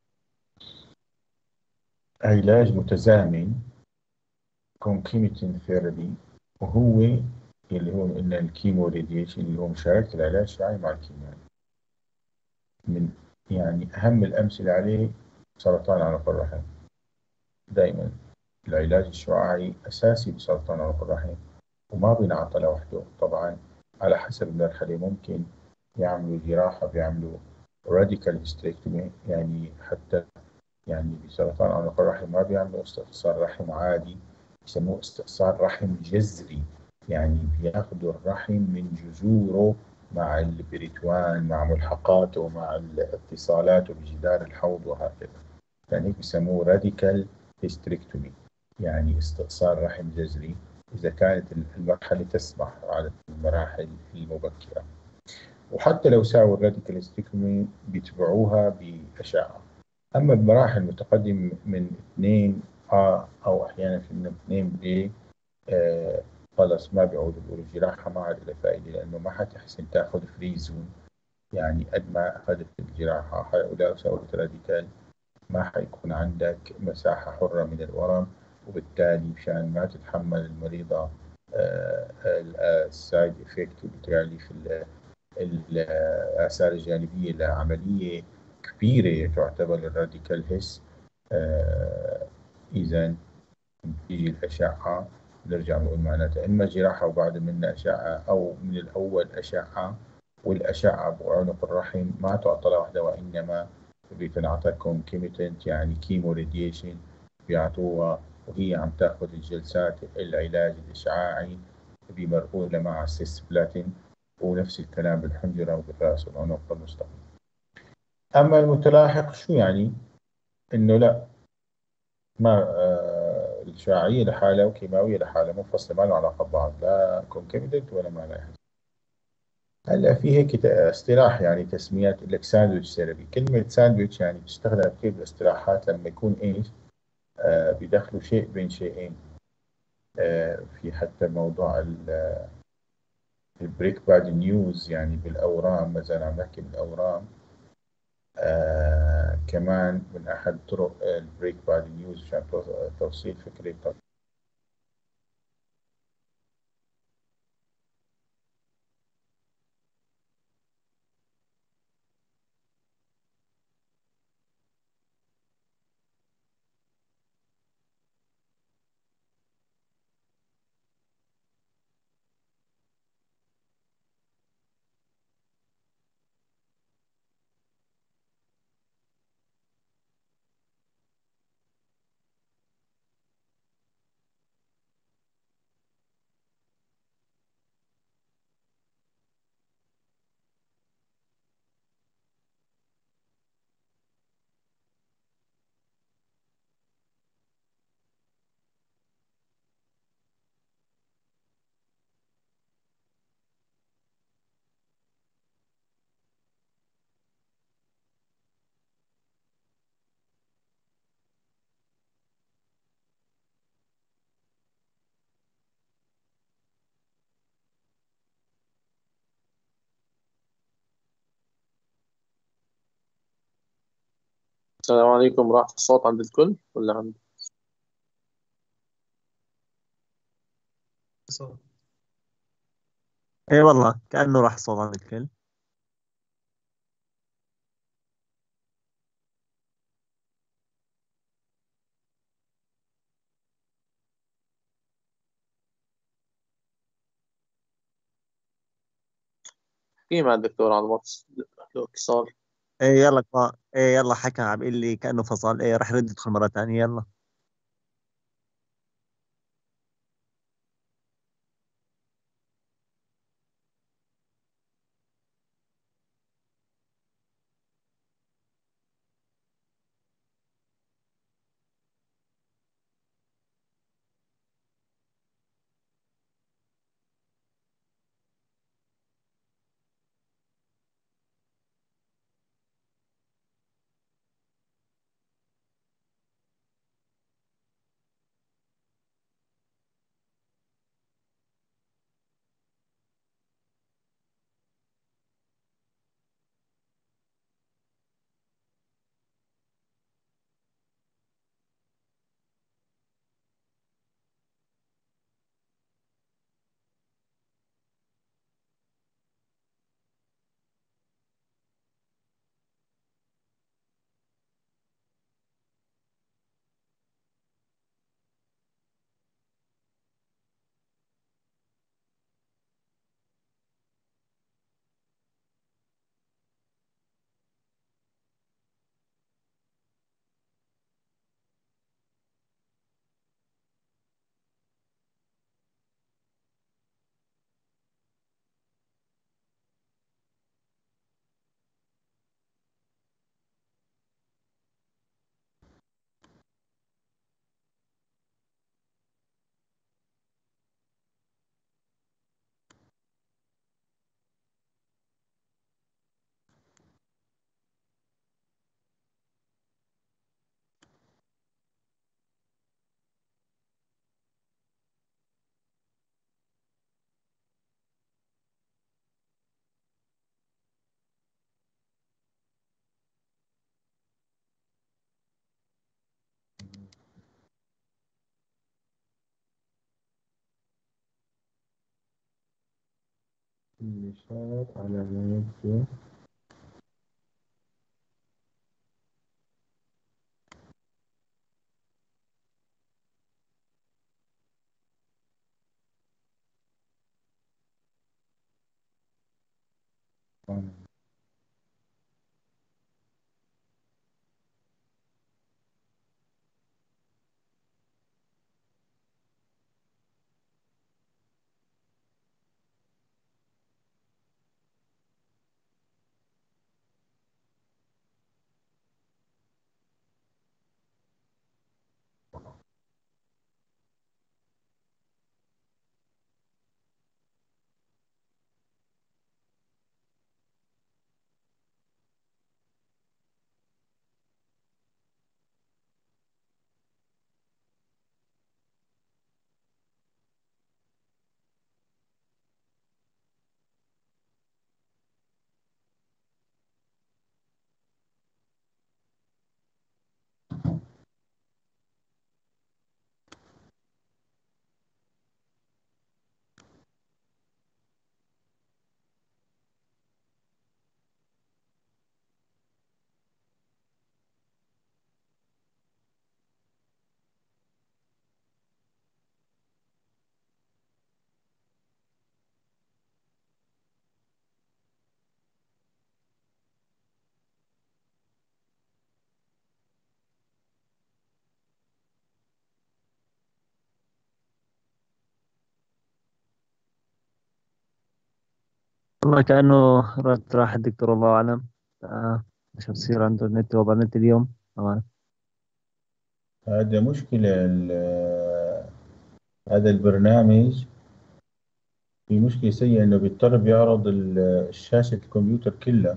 علاج متزامن concomitant ثيرابي، وهو اللي هو قلنا الكيمو راديشن اللي هو مشاركة العلاج الشعاعي مع الكيماوي. من يعني أهم الأمثلة عليه سرطان عنق الرحم. دائما العلاج الشعاعي أساسي بسرطان عنق الرحم وما بينعطى لوحده. طبعا على حسب المرحلة ممكن يعملوا جراحة، بيعملوا راديكال هيستريكتومي، يعني حتى يعني بسرطان عنق الرحم ما بيعملوا استئصال رحم عادي، يسموه استئصال رحم جذري، يعني بياخذوا الرحم من جذوره مع البريتوان مع ملحقاته مع اتصالاته بجدار الحوض وهكذا. يعني هيك بيسموه راديكال هيستريكتومي، يعني استئصال رحم جذري إذا كانت المرحلة تسمح على المراحل المبكرة. وحتى لو ساووا الراديكال هيستريكتومي بيتبعوها بأشعة. أما بمراحل متقدمة من 2A أو أحيانا في من 2B خلص ما بيعودوا بيقولوا الجراحة ما عاد لها فائدة، لأنه ما حتحسن تاخذ فري زون، يعني قد ما أخذت الجراحة ولو سويت راديكال ما حيكون عندك مساحة حرة من الورم، وبالتالي مشان ما تتحمل المريضة السايد افكت وبالتالي في الآثار الجانبية لعملية كبيرة تعتبر الراديكال هيس. إذا تيجي الأشعة نرجع نقول معناتها إما جراحة وبعد منها أشعة، أو من الأول أشعة، والأشعة بعنق الرحم ما تعطى لوحدها وإنما بتنعطى كومكيميتنت يعني كيمو راديشن بيعطوها، وهي عم تاخذ الجلسات العلاج الإشعاعي بمرؤولة مع السيسبلاتين، ونفس الكلام بالحنجرة وبالرأس والعنق والمستقيم. أما المتلاحق شو يعني؟ إنه لا، ما الشعاعية لحالها وكيماوية لحالها منفصلة، ما لها علاقة ببعض، لا كونكيميدنت ولا ما لها. هلا في هيك اصطلاح يعني تسميات يقول لك ساندويتش ثيرابي. كلمة ساندويتش يعني بتستخدم كثير بالاصطلاحات لما يكون ايش بيدخلوا شيء بين شيئين. في حتى موضوع البريك باد نيوز، يعني بالأورام مثلا عم نحكي بالأورام. كمان من أحد طرق البريك باد نيوز عشان توصيل فكرة. السلام عليكم. راح الصوت عند الكل ولا عند الصوت؟ اي والله كأنه راح صوت عن الكل. في مع الدكتور على الواتس له اتصال. اي يلا اي يلا حكى عم بيقول لي كأنه فصل. اي راح رد ادخل مرة ثانية يلا. الإشارة على ما يبدو. والله كأنه راح الدكتور الله أعلم. مش بصير عنده النت وضع النت اليوم طبعا. هذا مشكلة هذا البرنامج في مشكلة سيئة إنه بيضطر بيعرض شاشة الكمبيوتر كلها.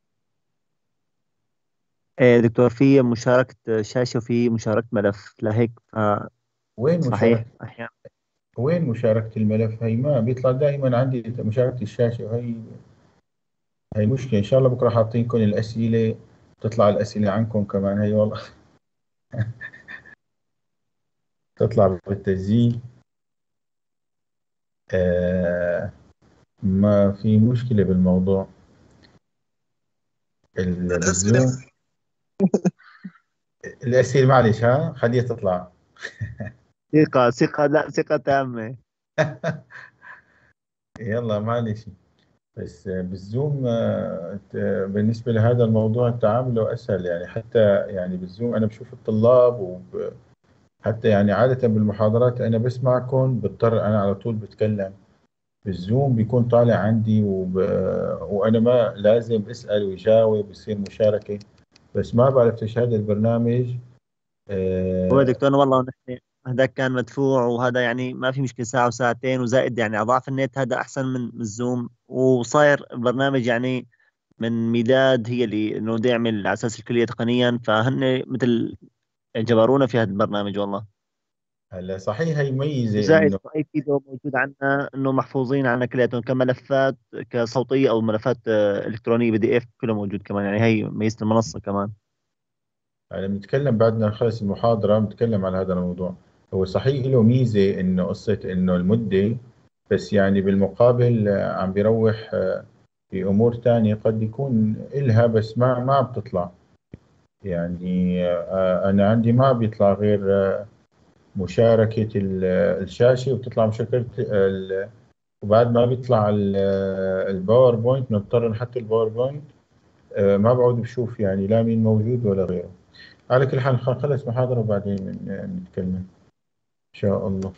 ايه دكتور، في مشاركة شاشة وفي مشاركة ملف لهيك وين صحيح مشاركة أحيانا. وين مشاركة الملف؟ هي ما بيطلع دائما عندي مشاركة الشاشة، وهي مشكلة. إن شاء الله بكرة حاطين لكم الأسئلة تطلع الأسئلة عنكم كمان هي والله. تطلع بالتسجيل. آه ما في مشكلة بالموضوع الأسئلة بالزوم. الأسئلة معلش ها خليها تطلع. ثقة، لا ثقة تامة. يلا معلش. بس بالزوم بالنسبة لهذا الموضوع تعامله أسهل يعني. حتى يعني بالزوم أنا بشوف الطلاب، وحتى يعني عادة بالمحاضرات أنا بسمعكم بضطر أنا على طول بتكلم. بالزوم بيكون طالع عندي وأنا ما لازم أسأل ويجاوب يصير مشاركة. بس ما بعرف إيش هذا البرنامج. هو يا آه، دكتور والله نحن هذاك كان مدفوع، وهذا يعني ما في مشكلة، ساعة وساعتين وزائد يعني أضعاف النت، هذا أحسن من الزوم. وصاير برنامج يعني من ميداد، هي اللي إنه دي يعمل على أساس الكلية تقنيا، فهن مثل جبرونا في هذا البرنامج والله. هلا صحيح هي ميزة وزائد إنه أي فيديو موجود عندنا إنه محفوظين عنا كلياتهم كملفات، كصوتية أو ملفات إلكترونية PDF، كله موجود كمان. يعني هي ميزة المنصة كمان. يعني بنتكلم بعد ما نخلص المحاضرة بنتكلم على هذا الموضوع. هو صحيح له ميزة إنه قصة إنه المدة، بس يعني بالمقابل عم بيروح في أمور تانية قد يكون إلها بس ما بتطلع. يعني أنا عندي ما بيطلع غير مشاركة الشاشة، وبتطلع مشاركة وبعد ما بيطلع الباوربوينت نضطر نحط الباوربوينت. ما بعود بشوف يعني لا مين موجود ولا غيره. على كل حال خلص محاضرة وبعدين نتكلم إن شاء الله.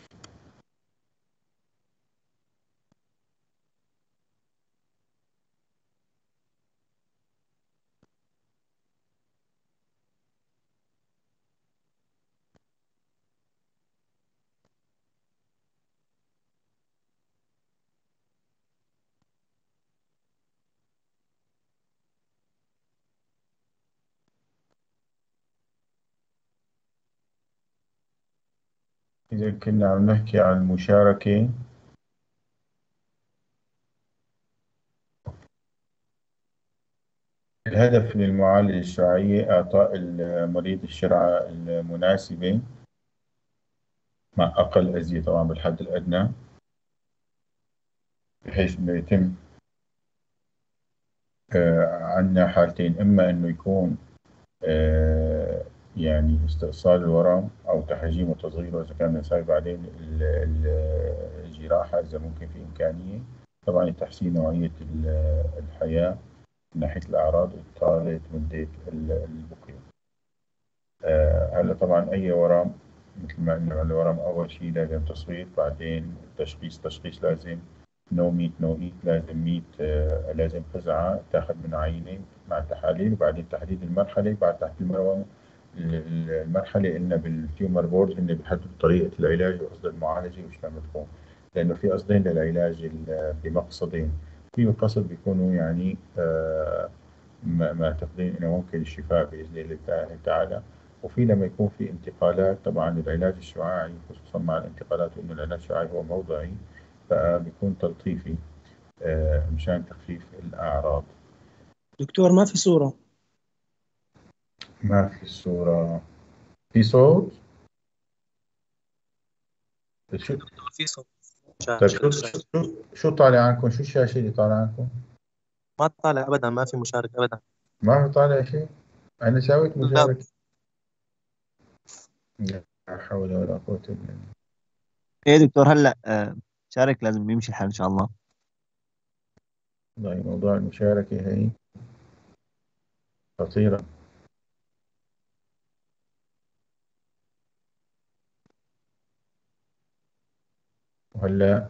إذا كنا عم نحكي عن المشاركة، الهدف من المعالجة الشعاعية إعطاء المريض الجرعة المناسبة مع أقل أذية طبعا بالحد الأدنى، بحيث إنه يتم عندنا حالتين: إما إنه يكون آه، يعني استئصال الورم أو تحجيم وتصغيره إذا كان نسوي بعدين الجراحة إذا ممكن في إمكانية. طبعا تحسين نوعية الحياة من ناحية الأعراض وإطالة مدة البقية. هلا طبعا أي ورم مثل ما قلنا الورم أول شيء لازم تصوير، بعدين تشخيص لازم نو ميت نو إيت، لازم ميت لازم قزعة تاخذ من عينة مع التحاليل، وبعدين تحديد المرحلة. بعد تحديد المرحلة قلنا بالتيومر بورد إنه بيحددوا طريقة العلاج وقصد المعالجة وش لما تكون، لأنه في قصدين للعلاج بمقصدين. في قصد بيكونوا يعني معتقدين انه ممكن الشفاء باذن الله تعالى، وفي لما يكون في انتقالات. طبعا العلاج الشعاعي خصوصا مع الانتقالات، وانه العلاج الشعاعي هو موضعي فبيكون تلطيفي مشان تخفيف الاعراض. دكتور ما في صورة. ما في الصورة، في صوت. شو في صوت طيب شاشة شو طالع عنكم؟ شو الشاشة اللي طالع عنكم؟ ما طالع أبدا، ما في مشاركة أبدا. ما في طالع شيء. انا سويت لا. مشاركة. لا حول ولا قوة الا بالله. إيه دكتور هلا شارك، لازم يمشي الحال إن شاء الله. والله موضوع المشاركة هي خطيرة. وهلا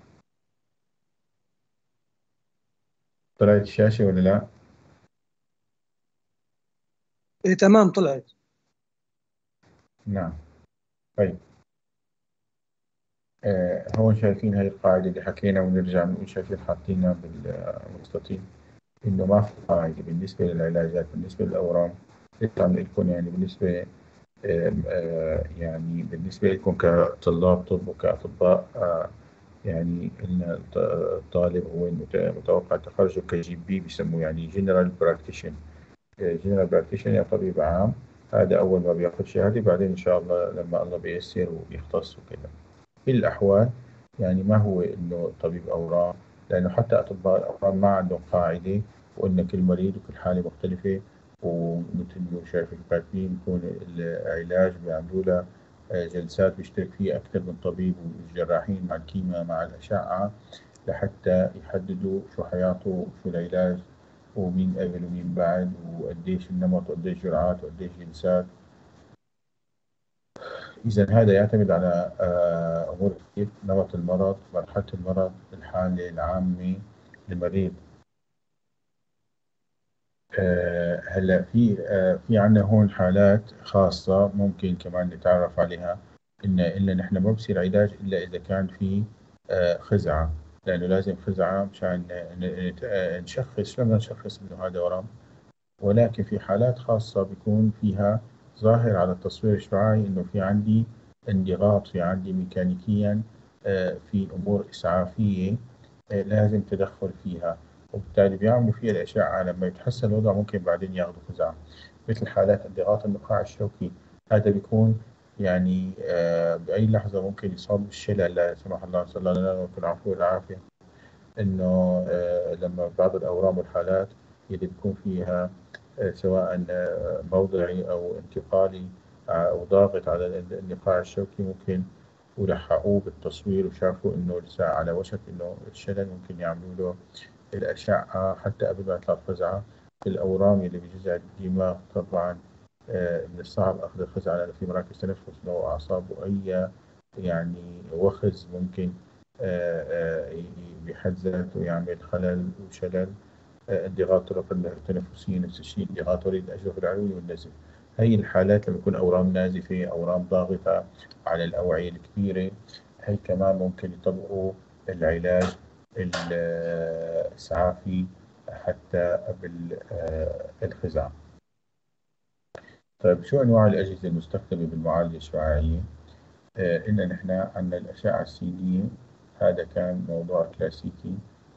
طلعت الشاشة ولا لا؟ إيه تمام طلعت. نعم. طيب هون شايفين هاي القاعدة اللي حكينا، ونرجع بنقول شايفين حاطينها بالمستطيل إنه ما في قاعدة بالنسبة للعلاجات بالنسبة للأورام. لسه عم لكم يعني بالنسبة يعني بالنسبة لكم كطلاب طب وكأطباء يعني إن الطالب هو متوقع تخرجه كجي بي بيسموه يعني جنرال براكتيشن. جنرال براكتيشنر طبيب عام، هذا أول ما بياخد شهادة، بعدين إن شاء الله لما الله بييسر وبيختص وكذا. في الأحوال يعني ما هو إنه طبيب أورام، لأنه حتى أطباء الأورام ما عندهم قاعدة، وإن كل مريض وكل حالة مختلفة، ومثل ما شايف الكاتبين يكون العلاج بيعملوا له جلسات بيشترك فيها أكثر من طبيب، والجراحين مع الكيمياء مع الأشعة، لحتى يحددوا شو حياته وشو العلاج ومين قبل ومين بعد، وقديش النمط وقديش جرعات وقديش جلسات. إذا هذا يعتمد على أمور كثير: نمط المرض، مرحلة المرض، الحالة العامة للمريض. هلا في عندنا هون حالات خاصة ممكن كمان نتعرف عليها، إلا نحن ما بصير علاج إلا إذا كان في خزعة، لأنه لازم خزعة مشان نشخص. لما نشخص إنه هذا ورم، ولكن في حالات خاصة بيكون فيها ظاهر على التصوير الشعاعي إنه في عندي انضغاط، في عندي ميكانيكيا في أمور إسعافية لازم تدخل فيها، وبالتالي بيعملوا فيها الأشعة. لما يتحسن الوضع ممكن بعدين ياخذوا خزعة، مثل حالات انضغاط النخاع الشوكي. هذا بيكون يعني بأي لحظة ممكن يصاب بالشلل، لا سمح الله، نسأل الله لنا ولكم العفو والعافية. إنه لما بعض الأورام والحالات اللي بيكون فيها سواء موضعي أو انتقالي أو ضاغط على النخاع الشوكي، ممكن ولحقوه بالتصوير وشافوا إنه لسه على وشك إنه الشلل، ممكن يعملوا له الأشعة حتى قبل ما يطلع الخزعة. الأورام اللي بجذع الدماغ طبعا من الصعب أخذ الخزعة، لأنه في مراكز تنفس لو أعصاب وأي يعني وخز ممكن بحد ذاته يعمل خلل وشلل. انضغاط طرق التنفسية نفس الشيء، انضغاط وريد الأجوف العلوي والنزف. هي الحالات لما يكون أورام نازفة، أورام ضاغطة على الأوعية الكبيرة، هي كمان ممكن يطبقوا العلاج الإسعافي حتى قبل الخزع. طيب شو أنواع الأجهزة المستخدمة بالمعالجة الشعاعية؟ إن نحن عندنا الأشعة السينية، هذا كان موضوع كلاسيكي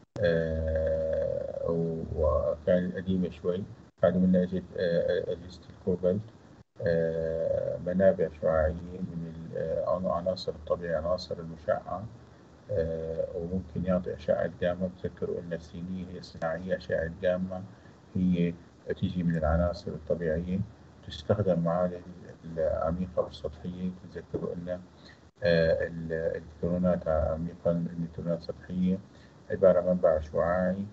وكان قديمة شوي. بعد منها أجت أجهزة الكوبالت، منابع شعاعية من العناصر الطبيعية، عناصر المشعة، وممكن يعطي أشعة جاما. تذكروا أن السينية هي صناعية، أشعة جاما هي تيجي من العناصر الطبيعية، تستخدم معالجة العميقة والسطحية. تذكروا أن الإلكترونات عميقا، الإلكترونات سطحية، عبارة عن منبع شعاعي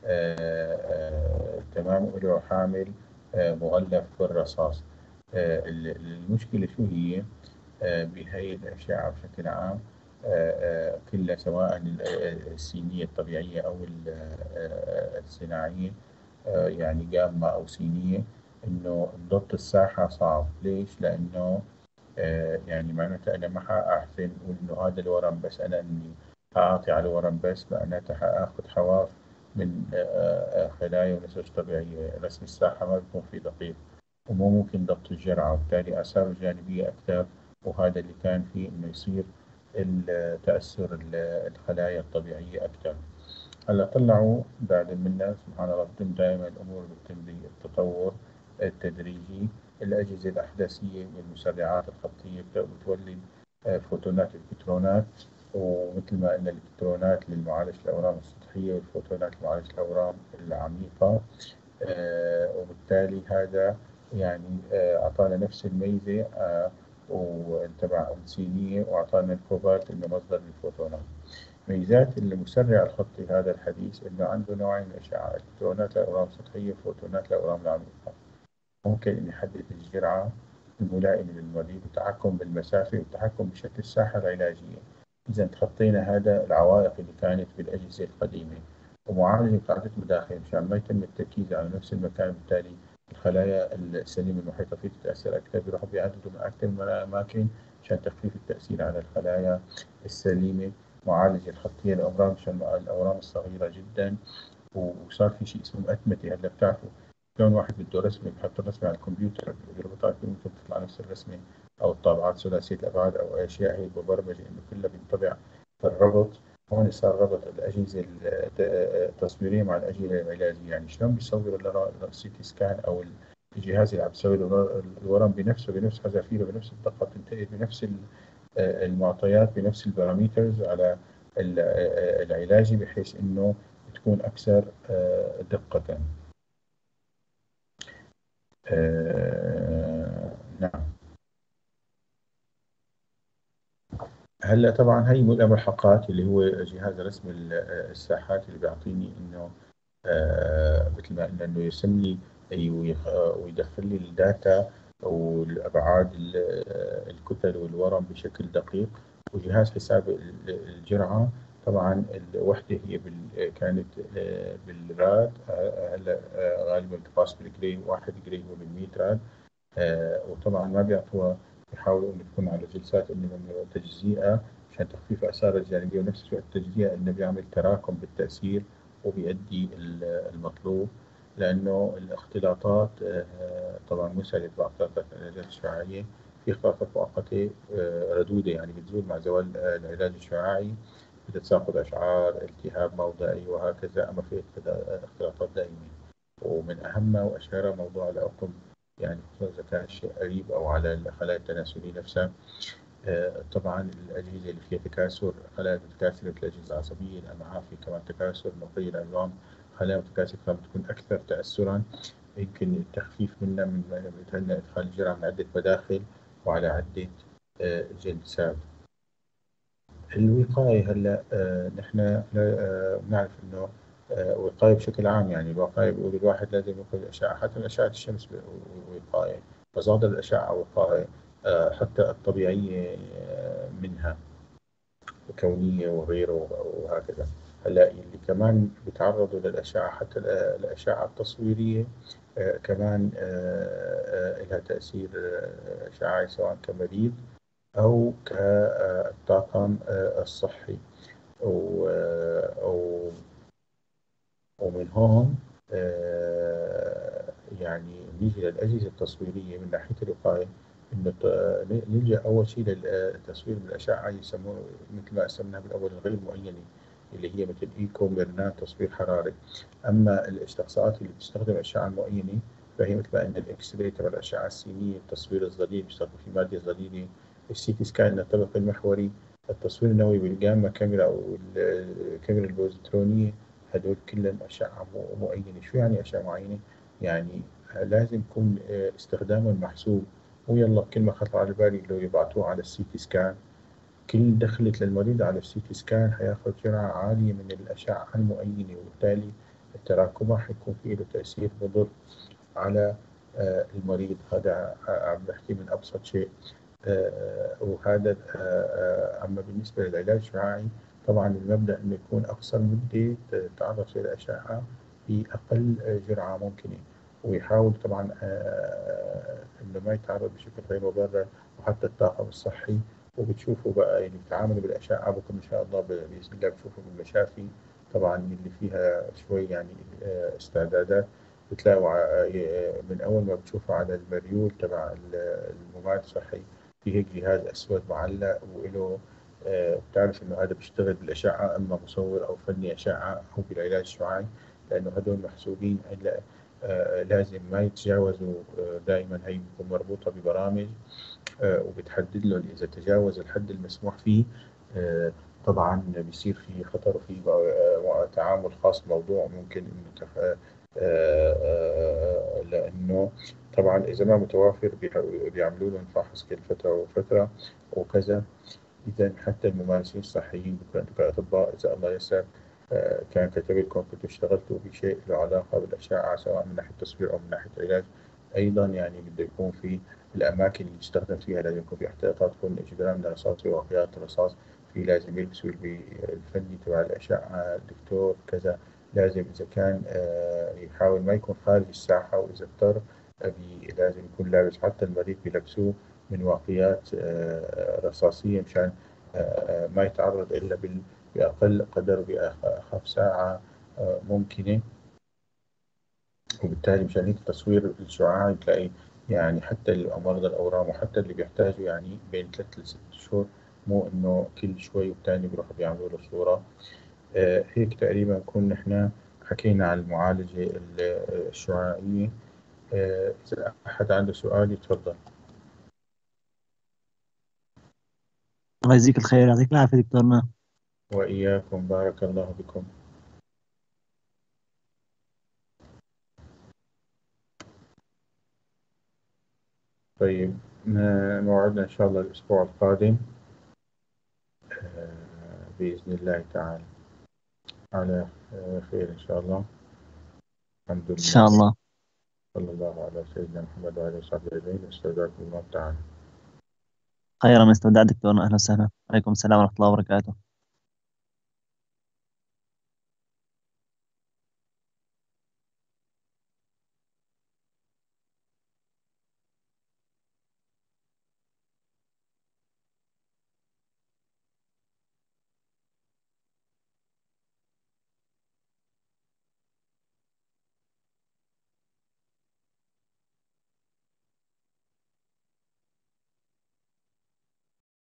تمام، وله حامل مغلف بالرصاص. المشكلة شو هي بهي الأشعة بشكل عام؟ كلها سواء السينية الطبيعية أو الصناعية، يعني جاما أو سينية، إنه ضبط الساحة صعب. ليش؟ لأنه يعني معناتها أنا ما حأحسن أقول إنه هذا الورم بس، أنا إني أعطي على الورم بس، معناتها حآخذ حواف من خلايا ونسج طبيعية. رسم الساحة ما بيكون في دقيق، ومو ممكن ضبط الجرعة، وبالتالي آثاره الجانبية أكثر، وهذا اللي كان فيه إنه يصير تأثر الخلايا الطبيعية أكثر. هلا طلعوا بعد منا سبحان الله، بتم دائما الأمور بتم بالتطور التدريجي. الأجهزة الأحداثية والمسرعات الخطية بتولد فوتونات الإلكترونات، ومثل ما قلنا الإلكترونات للمعالجة الأورام السطحية، والفوتونات لمعالجة الأورام العميقة. وبالتالي هذا يعني أعطانا نفس الميزة وتبع السينية، وأعطانا الكوبالت إنه مصدر للفوتونات. ميزات المسرع الخطي هذا الحديث إنه عنده نوعين من الأشعة: إلكترونات لأورام سطحية، وفوتونات لأورام العميقة. ممكن أن يحدد الجرعة الملائمة للمريض، والتحكم بالمسافة، والتحكم بشكل الساحة العلاجية. إذا تخطينا هذا العوائق اللي كانت بالأجهزة القديمة، ومعالجة عدة مداخل مشان ما يتم التركيز على نفس المكان، بالتالي الخلايا السليمة المحيطة فيه تتأثر أكثر، بيروحوا بيعددوا من أكثر من الأماكن مشان تخفيف التأثير على الخلايا السليمة. معالجة الخطية للأورام مشان الأورام الصغيرة جدا. وصار في شيء اسمه أتمتة. هلا بتعرفوا كون واحد بده رسمة بحط الرسمة على الكمبيوتر بيربطها، ممكن تطلع نفس الرسمة، أو الطابعات ثلاثية الأبعاد أو أشياء هيك مبرمجة إنه كلها بينطبع. فالربط هون صار ربط الأجهزة التصويرية مع الأجهزة العلاجية. يعني شلون بيصور السي تي سكان أو الجهاز اللي عم بيسوي الورم بنفس حذافيره بنفس الدقة، بتنتقل بنفس المعطيات بنفس البارامترز على العلاجي، بحيث إنه تكون أكثر دقة. نعم. هلا طبعا هي ملحقات اللي هو جهاز رسم الساحات اللي بيعطيني انه مثل ما قلنا انه يرسم لي ويدخل لي الداتا والابعاد الكتل والورم بشكل دقيق. وجهاز حساب الجرعه طبعا الوحده هي كانت بالراد، هلا غالبا بتقاس بالجري، 1 جري هو من 100 راد. وطبعا ما بيعطوها، بيحاولوا انه تكون على جلسات انه تجزئه عشان تخفيف اثار الجانبيه، ونفس الوقت التجزئه انه بيعمل تراكم بالتاثير وبيؤدي المطلوب. لانه الاختلاطات طبعا مساله باختلاطات العلاجات الشعاعيه، في اختلاطات مؤقته ردوده يعني بتزول مع زوال العلاج الشعاعي، بتتساقط اشعار، التهاب موضعي وهكذا. اما في اختلاطات دائمه، ومن اهمها واشهرها موضوع العقم، يعني خصوصا إذا كان الشيء قريب أو على الخلايا التناسلية نفسها. طبعا الأجهزة اللي فيها تكاثر، خلايا متكاثرة مثل الأجهزة العصبية، الأمعاء، في كمان تكاثر، نقي العظام، خلايا متكاثرة بتكون أكثر تأثرا. يمكن التخفيف منها من إدخال الجرعة من عدة مداخل وعلى عدة جلسات. الوقاية هلا نحن بنعرف إنه وقاية بشكل عام، يعني الوقاية بيقول الواحد لازم ياخذ الأشعة، حتى أشعة الشمس وقاية، مصادر الأشعة وقاية، حتى الطبيعية منها كونية وغيره وهكذا. هلا اللي كمان بيتعرضوا للأشعة، حتى الأشعة التصويرية كمان لها تأثير شعاعي، سواء كمريض أو كالطاقم الصحي. ومن هون يعني نيجي للأجهزة التصويرية من ناحية الوقاية، إنه نلجأ أول شيء للتصوير بالأشعة، يسموه مثل ما قسمناها بالأول الغير مؤينة، اللي هي مثل إيكو، ميرنات، تصوير حراري. أما الاستقصاءات اللي بتستخدم الأشعة المؤينة فهي مثل ما قلنا الإكس راي تبع الأشعة السينية، التصوير الظليلي بيستخدم في مادة ظليلة، السي تي سكان الطبق المحوري، التصوير النووي بالجاما كاميرا أو الكاميرا البوزيترونية. هدول كلهم أشعة مؤينة. شو يعني أشعة معينة؟ يعني لازم يكون استخدامهم محسوب، مو يلا كل ما خطر على بالي لو يبعتوه على السي تي سكان. كل دخلت للمريض على السي تي سكان حياخذ جرعة عالية من الأشعة المؤينة، وبالتالي تراكمها حيكون فيه له تأثير مضر على المريض. هذا عم بحكي من أبسط شيء. وهذا أما بالنسبة للعلاج الشعاعي، طبعا المبدأ إنه يكون أقصر مدة تعرض فيها الأشعة بأقل جرعة ممكنة، ويحاول طبعا إنه ما يتعرض بشكل غير مبرر، وحتى الطاقم الصحي. وبتشوفوا بقى يعني بتعاملوا بالأشعة بكم إن شاء الله بإذن الله، بتشوفوا بالمشافي طبعا اللي فيها شوي يعني استعدادات، بتلاقوا من أول ما بتشوفوا على المريول تبع الممارس الصحي في هيك جهاز أسود معلق وله بتعرف إنه هذا بيشتغل بالأشعة، إما مصور أو فني أشعة أو بالعلاج الشعاعي، لأنه هدول محسوبين. لازم ما يتجاوزوا. دائما هي بتكون مربوطة ببرامج وبتحدد لهم إذا تجاوز الحد المسموح فيه طبعا بيصير في خطر، وفي تعامل خاص موضوع ممكن إنه لأنه طبعا إذا ما متوافر بيعملوا لهم فحص كل فترة وفترة وكذا. إذا حتى الممارسين الصحيين بكون كأطباء، إذا الله يسر كان كتب لكم كنتوا اشتغلتوا بشيء له علاقة بالأشعة، سواء من ناحية التصوير أو من ناحية العلاج أيضا، يعني بده يكون في الأماكن اللي يستخدم فيها لازم يكون في احتياطات، تكون إجرام من رصاص، في واقيات الرصاص، في لازم يلبسوا الفني تبع الأشعة، الدكتور كذا. لازم إذا كان يحاول ما يكون خارج الساحة، وإذا اضطر لازم يكون لابس، حتى المريض بيلبسوه من واقيات رصاصية مشان ما يتعرض إلا بأقل قدر، بأخف ساعة ممكنة. وبالتالي مشان هيك التصوير الشعاعي تلاقي يعني حتى مرضى الأورام وحتى اللي بيحتاجوا يعني بين 3 ل 6 شهور مو إنه كل شوي والتاني بيروحوا بيعملوا له صورة. هيك تقريبا كنا إحنا حكينا عن المعالجة الشعاعية. إذا أحد عنده سؤال يتفضل. الله يجزيك الخير، يعطيك العافية دكتورنا. وإياكم، بارك الله بكم. طيب، موعدنا إن شاء الله الأسبوع القادم بإذن الله تعالى على خير إن شاء الله. الحمد إن لله، شاء الله. صلى الله على سيدنا محمد وعلى آله وصحبه أجمعين. استودعكم الله تعالى. خيرا من استودع دكتورنا. أهلا وسهلا. عليكم السلام ورحمة الله وبركاته.